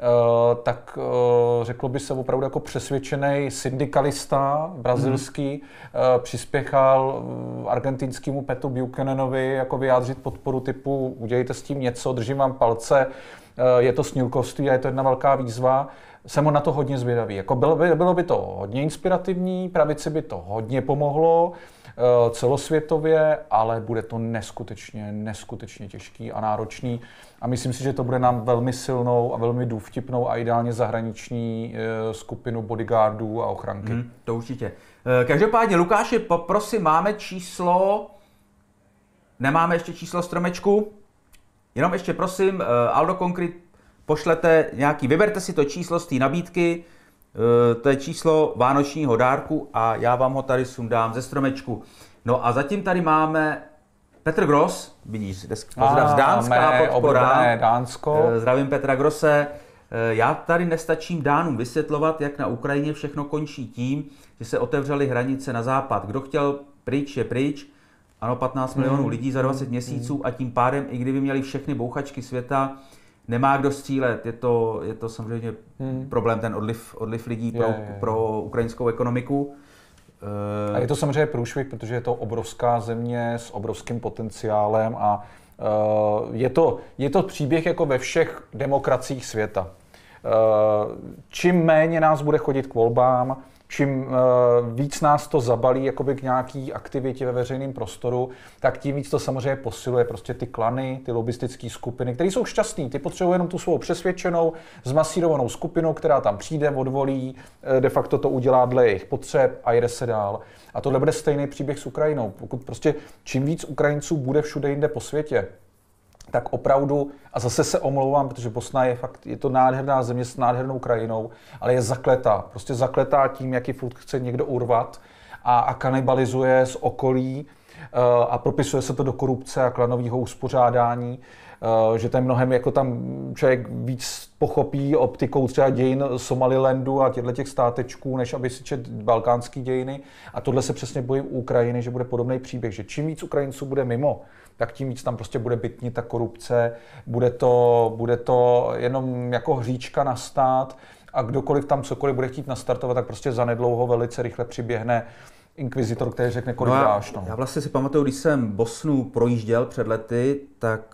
tak řeklo by se opravdu jako přesvědčený syndikalista brazilský přispěchal argentinskému Petu Buchananovi jako vyjádřit podporu typu udělejte s tím něco, držím vám palce, je to snílkovství a je to jedna velká výzva. Jsem na to hodně zvědavý. Jako bylo by to hodně inspirativní, pravici by to hodně pomohlo celosvětově, ale bude to neskutečně těžký a náročný. A myslím si, že to bude nám velmi silnou a velmi důvtipnou a ideálně zahraniční skupinu bodyguardů a ochranky. To určitě. Každopádně, Lukáši, poprosím, máme číslo, nemáme ještě číslo stromečku? Jenom ještě prosím, Aldo Concrete, pošlete nějaký, vyberte si to číslo z té nabídky, to je číslo vánočního dárku a já vám ho tady sundám ze stromečku. No a zatím tady máme Petr Gross, vidíš, pozdrav z Dánska, podpora. Dánsko. Zdravím Petra Grosse. Já tady nestačím Dánům vysvětlovat, jak na Ukrajině všechno končí tím, že se otevřely hranice na západ. Kdo chtěl pryč, je pryč. Ano, 15 milionů lidí za 20 měsíců a tím pádem, i kdyby měli všechny bouchačky světa, nemá kdo střílet. Je to samozřejmě problém, ten odliv lidí pro ukrajinskou ekonomiku. A je to samozřejmě průšvih, protože je to obrovská země s obrovským potenciálem a je to příběh jako ve všech demokraciích světa. Čím méně nás bude chodit k volbám, čím víc nás to zabalí jakoby k nějaký aktivitě ve veřejném prostoru, tak tím víc to samozřejmě posiluje prostě ty klany, ty lobistické skupiny, které jsou šťastný. Ty potřebují jenom tu svou přesvědčenou, zmasírovanou skupinu, která tam přijde, odvolí, de facto to udělá dle jejich potřeb a jede se dál. A tohle bude stejný příběh s Ukrajinou. Pokud prostě čím víc Ukrajinců bude všude jinde po světě, tak opravdu, a zase se omlouvám, protože Bosna je to nádherná země s nádhernou krajinou, ale je zakletá. Prostě zakletá tím, jak ji furt chce někdo urvat a kanibalizuje z okolí a propisuje se to do korupce a klanového uspořádání, že to je mnohem, jako tam člověk víc pochopí optikou třeba dějin Somalilandu a těch státečků, než aby si čet balkánský dějiny. A tohle se přesně bojí u Ukrajiny, že bude podobný příběh, že čím víc Ukrajinců bude mimo, tak tím víc tam prostě bude bytní ta korupce, bude to jenom jako hříčka na stát a kdokoliv tam cokoliv bude chtít nastartovat, tak prostě zanedlouho velice rychle přiběhne inkvizitor, který řekne, kolik dáš. Já vlastně si pamatuju, když jsem Bosnu projížděl před lety, tak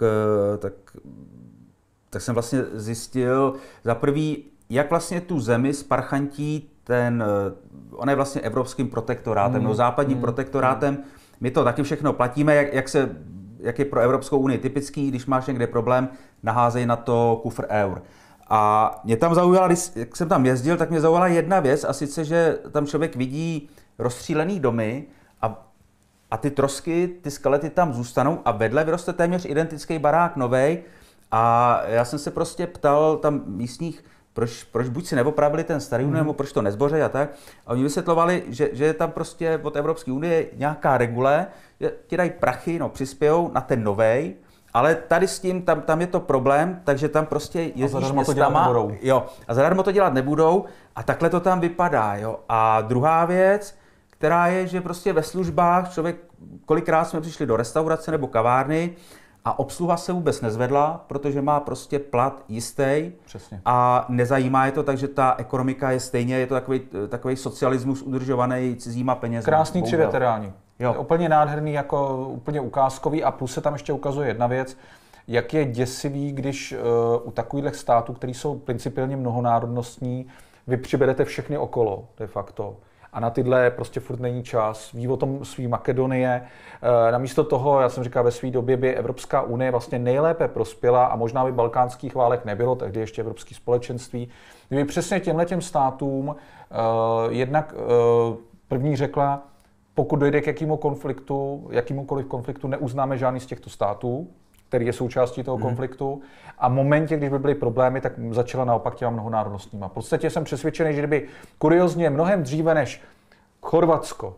jsem vlastně zjistil za prvý, jak vlastně tu zemi sparchantí on je vlastně evropským protektorátem, no západním protektorátem. My to taky všechno platíme, jak je pro Evropskou unii typický, když máš někde problém, naházej na to kufr eur. A mě tam zaujala, jak jsem tam jezdil, tak mě zaujala jedna věc, a sice, že tam člověk vidí rozstřílený domy a ty trosky, ty skelety tam zůstanou a vedle vyroste téměř identický barák novej. A já jsem se prostě ptal tam místních, proč buď si neopravili ten starý nebo proč to nezboří a tak. A oni vysvětlovali, že je tam prostě od Evropské unie nějaká regule, ti dají prachy, no, přispějou na ten novej, ale tady s tím, tam je to problém, takže tam prostě jezdíš městama. Jo, a zadarmo to dělat nebudou a takhle to tam vypadá. Jo. A druhá věc, která je, že prostě ve službách člověk, kolikrát jsme přišli do restaurace nebo kavárny a obsluha se vůbec nezvedla, protože má prostě plat jistý. Přesně. A nezajímá je to, takže ta ekonomika je stejně, je to takový socialismus udržovaný cizíma penězi. Krásný 3 veteráni. Jo. Je úplně nádherný, jako úplně ukázkový a plus se tam ještě ukazuje jedna věc, jak je děsivý, když u takových států, které jsou principiálně mnohonárodnostní, vy přiberete všechny okolo de facto. A na tyhle prostě furt není čas. Ví o tom svý Makedonie. Namísto toho, já jsem říkal, ve své době by Evropská unie vlastně nejlépe prospěla a možná by balkánských válek nebylo, tehdy ještě Evropské společenství. Kdyby přesně těmhletěm státům jednak první řekla, pokud dojde k jakýmukoliv konfliktu, neuznáme žádný z těchto států, který je součástí toho konfliktu. A v momentě, když by byly problémy, tak začala naopak těma mnohonárodnostníma. V podstatě jsem přesvědčený, že kdyby kuriozně mnohem dříve než Chorvatsko,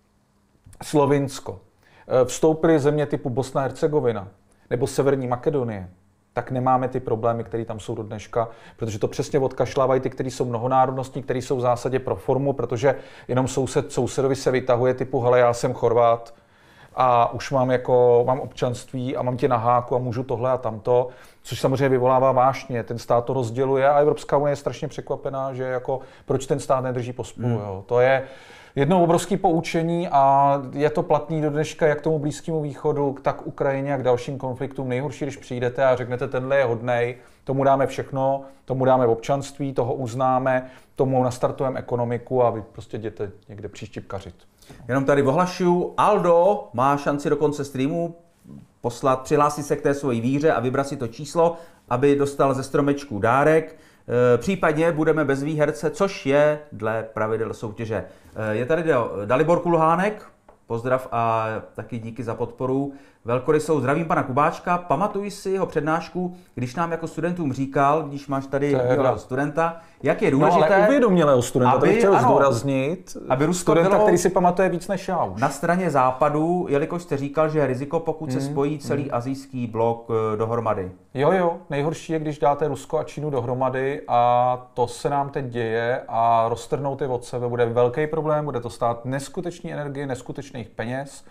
Slovinsko, vstoupily země typu Bosna a Hercegovina nebo Severní Makedonie, tak nemáme ty problémy, které tam jsou do dneška, protože to přesně odkašlávají ty, kteří jsou mnohonárodnostní, kteří jsou v zásadě pro formu, protože jenom sousedovi se vytahuje typu, hele, já jsem Chorvat a už mám občanství a mám tě na háku a můžu tohle a tamto, což samozřejmě vyvolává vášně, ten stát to rozděluje a Evropská unie je strašně překvapená, že jako proč ten stát nedrží pospolu. Jo. To je jedno obrovské poučení a je to platný do dneška jak tomu Blízkému východu, tak Ukrajině a k dalším konfliktům. Nejhorší, když přijdete a řeknete, tenhle je hodnej, tomu dáme všechno, tomu dáme občanství, toho uznáme, tomu nastartujeme ekonomiku a vy prostě jděte někde příštěpkařit. Jenom tady ohlašuju, Aldo má šanci do konce streamu přihlásit se k té svojí víře a vybrat si to číslo, aby dostal ze stromečku dárek. Případně budeme bez výherce, což je dle pravidel soutěže. Je tady Dalibor Kulhánek, pozdrav a taky díky za podporu. Velkorysou zdravím pana Kubáčka, pamatuji si jeho přednášku, když nám jako studentům říkal, když máš tady studenta, jak je důležité... No ale uvědomělého studenta, to bych chtěl zdůraznit, aby Rusko studenta, který si pamatuje víc než já už. Na straně západu, jelikož jste říkal, že je riziko, pokud se spojí celý asijský blok dohromady. Jo, nejhorší je, když dáte Rusko a Čínu dohromady a to se nám teď děje a roztrhnout je od sebe bude velký problém, bude to stát neskutečný energie, neskutečných peněz.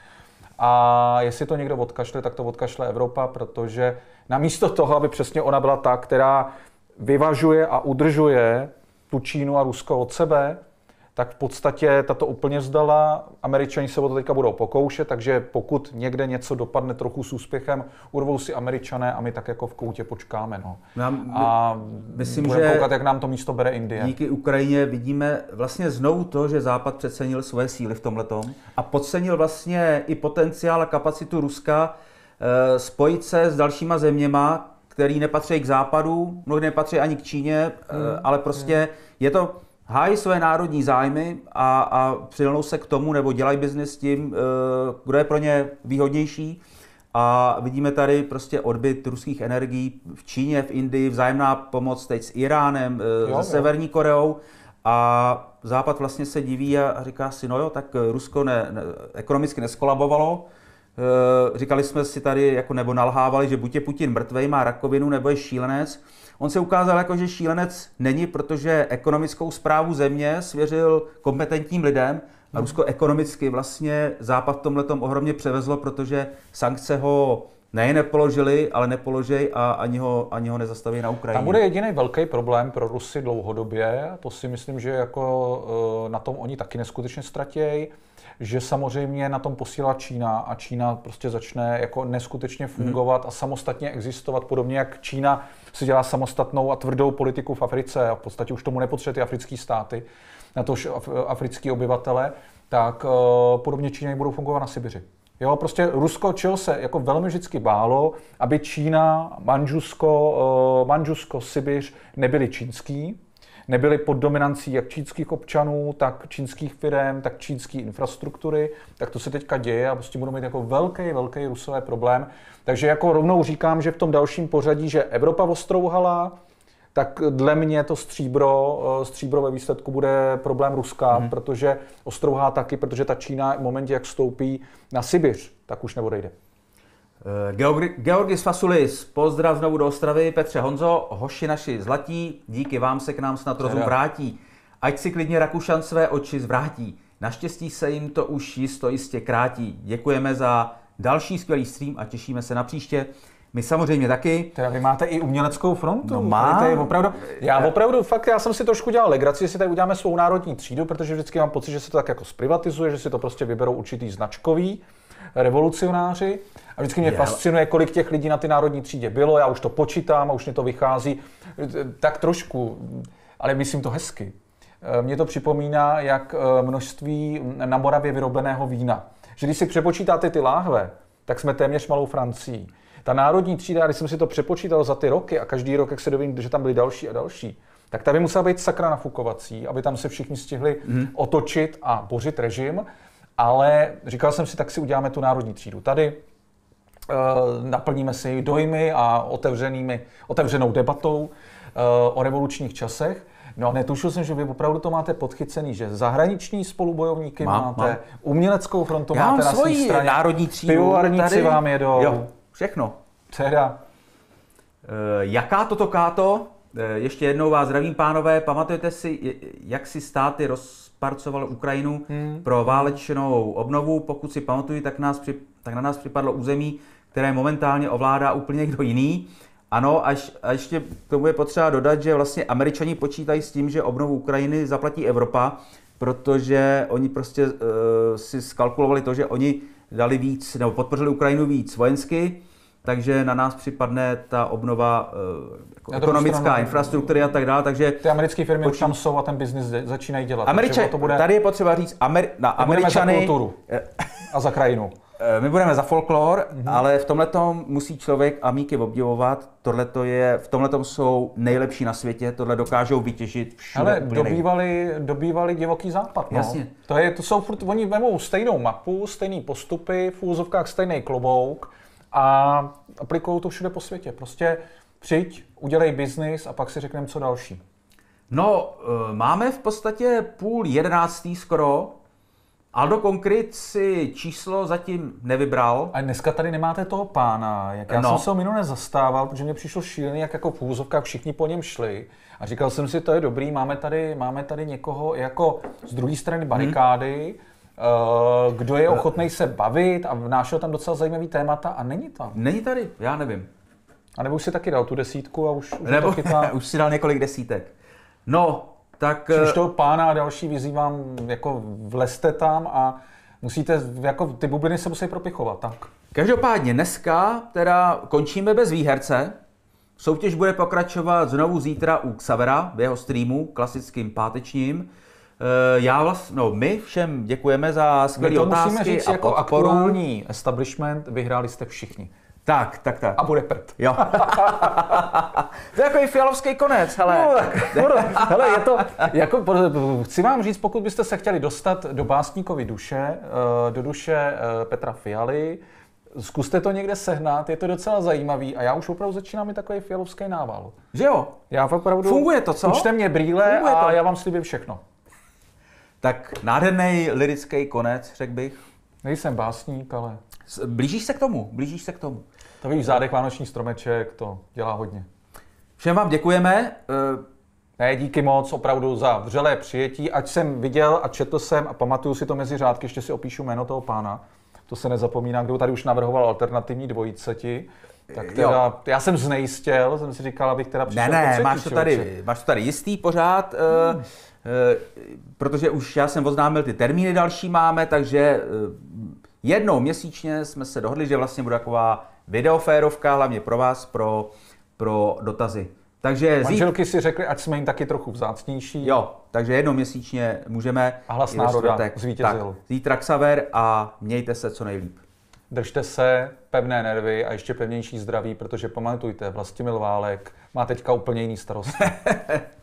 A jestli to někdo odkašle, tak to odkašle Evropa, protože namísto toho, aby přesně ona byla ta, která vyvažuje a udržuje tu Čínu a Rusko od sebe, tak v podstatě tato úplně vzdala. Američani se o to teďka budou pokoušet, takže pokud někde něco dopadne trochu s úspěchem, urvou si Američané a my tak jako v koutě počkáme. No. A myslím, budeme koukat, jak nám to místo bere Indie. Díky Ukrajině vidíme vlastně znovu to, že Západ přecenil svoje síly v tomhletom a podcenil vlastně i potenciál a kapacitu Ruska spojit se s dalšíma zeměma, který nepatří k Západu, mnohdy nepatří ani k Číně, ale prostě je to hájí své národní zájmy a přilnou se k tomu, nebo dělají biznis s tím, kdo je pro ně výhodnější. A vidíme tady prostě odbyt ruských energií v Číně, v Indii, vzájemná pomoc teď s Iránem, se Severní Koreou. A Západ vlastně se diví a říká si, no jo, tak Rusko ekonomicky neskolabovalo. Říkali jsme si tady, jako nebo nalhávali, že buď je Putin mrtvej, má rakovinu, nebo je šílenec. On se ukázal jako, že šílenec není, protože ekonomickou správu země svěřil kompetentním lidem a Rusko ekonomicky vlastně Západ v tomhletom ohromně převezlo, protože sankce ho nejen nepoložili, ale nepoložej a ani ho nezastaví na Ukrajině. Tam bude jediný velký problém pro Rusy dlouhodobě, to si myslím, že jako na tom oni taky neskutečně ztratějí, že samozřejmě na tom posílá Čína a Čína prostě začne jako neskutečně fungovat a samostatně existovat, podobně jak Čína si dělá samostatnou a tvrdou politiku v Africe a v podstatě už tomu nepotřebuje ty africké státy, na to africký obyvatele, tak podobně Číňané budou fungovat na Sibiři. Jo, prostě Rusko, čeho se jako velmi vždycky bálo, aby Čína, Mandžusko, Sibiř nebyly čínský, nebyly pod dominancí jak čínských občanů, tak čínských firem, tak čínské infrastruktury, tak to se teďka děje a prostě budou mít jako velký Rusové problém. Takže jako rovnou říkám, že v tom dalším pořadí, že Evropa ostrouhala, tak dle mě to stříbro ve výsledku bude problém Ruska, protože ostrouhá taky, protože ta Čína v momentě, jak vstoupí na Sibiř, tak už neodejde. Georgis Fasulis, pozdrav znovu do Ostravy. Petře, Honzo, hoši naši zlatí, díky vám se k nám snad rozum vrátí. Ať si klidně Rakušan své oči zvrátí. Naštěstí se jim to už jistě krátí. Děkujeme za další skvělý stream a těšíme se na příště. My samozřejmě taky. Teda vy máte i uměleckou frontu. No má. Já jsem si trošku dělal legraci, že si tady uděláme svou národní třídu, protože vždycky mám pocit, že se to tak jako zprivatizuje, že si to prostě vyberou určitý značkový revolucionáři. A vždycky mě fascinuje, kolik těch lidí na ty národní třídě bylo. Já už to počítám a už mě to vychází tak trošku, ale myslím to hezky. Mně to připomíná, jak množství na Moravě vyrobeného vína. Že když si přepočítáte ty láhve, tak jsme téměř malou Francií. Ta národní třída, když jsem si to přepočítal za ty roky a každý rok, jak se dovím, že tam byly další a další, tak ta by musela být sakra nafukovací, aby tam se všichni stihli otočit a bořit režim. Ale říkal jsem si, tak si uděláme tu národní třídu tady, naplníme si její dojmy a otevřenou debatou o revolučních časech. No a netušil jsem, že vy opravdu to máte podchycený, že zahraniční spolubojovníky máte, uměleckou frontu máte na své straně, národní třídu, pivovarníci vám jedou. Jo, všechno. Teda. Jaká toto káto? Ještě jednou vás zdravím, pánové. Pamatujete si, jak si státy rozparcovaly Ukrajinu pro válečnou obnovu? Pokud si pamatuju, tak na nás připadlo území, které momentálně ovládá úplně někdo jiný. Ano, a ještě k tomu je potřeba dodat, že vlastně Američani počítají s tím, že obnovu Ukrajiny zaplatí Evropa, protože oni prostě si skalkulovali to, že oni dali víc, nebo podpořili Ukrajinu víc vojensky, takže na nás připadne ta obnova jako ekonomická, infrastruktury a tak dále, takže... Ty americké firmy už tam jsou a ten biznis začínají dělat. Tady je potřeba říct, na Američany... Za kulturu a za krajinu. My budeme za folklor, ale v tomhletom musí člověk a míky obdivovat. V tomhletom jsou nejlepší na světě, tohle dokážou vytěžit všude. Ale dobývali divoký západ. No. Jasně. To jsou furt, oni vemou stejnou mapu, stejný postupy, v úzovkách stejný klobouk a aplikují to všude po světě. Prostě přijď, udělej biznis a pak si řekneme, co další. No, máme v podstatě 10:30 skoro. Aldo Konkrit si číslo zatím nevybral. A dneska tady nemáte toho pána, jak já jsem se ho minule nezastával, protože mě přišlo šílený, jak jako v úzovkách všichni po něm šli. A říkal jsem si, to je dobrý, máme tady někoho jako z druhé strany barikády, kdo je ochotný se bavit a vnášel tam docela zajímavý témata a není tam. Není tady, já nevím. A nebo už si taky dal tu 10 a už to chytá. Už si dal několik desítek. No, tak... Když toho pána a další vyzývám, jako vlezte tam a musíte, jako ty bubliny se musí propichovat, tak. Každopádně dneska teda končíme bez výherce. Soutěž bude pokračovat znovu zítra u Xavera v jeho streamu, klasickým pátečním. My všem děkujeme za skvělé otázky musíme říct, a jako podporu. aktuální establishment, vyhráli jste všichni. Tak. A bude prd. Jo. To je jako i fialovský konec, hele. Hele, je to, jako, chci vám říct, pokud byste se chtěli dostat do básníkovy duše, do duše Petra Fialy, zkuste to někde sehnat, je to docela zajímavý a já už opravdu začínám mít takový fialovský nával. Že jo? Já opravdu... Funguje to, co? Učte mě brýle a já vám slíbím všechno. Tak nádherný lyrický konec, řekl bych. Nejsem básník, ale... Blížíš se k tomu. To víš, v zádech vánoční stromeček, to dělá hodně. Všem vám děkujeme. Ne, díky moc opravdu za vřelé přijetí, ať jsem viděl a četl jsem a pamatuju si to mezi řádky, ještě si opíšu jméno toho pána. To se nezapomíná, kdo tady už navrhoval alternativní dvojiceti. Tak teda, já jsem znejistěl, jsem si říkal, abych teda přišel máš to tady jistý pořád, protože už já jsem oznámil ty termíny další máme, takže jednou měsíčně jsme se dohodli, že vlastně bude taková videoférovka, hlavně pro vás, pro dotazy. Takže manželky si řekli, ať jsme jim taky trochu vzácnější. Jo, takže jednou měsíčně můžeme. A hlas národa zvítězil. Zítra Xaver a mějte se co nejlíp. Držte se, pevné nervy a ještě pevnější zdraví, protože pamatujte, Vlastimil Válek má teďka úplně jiný starosti.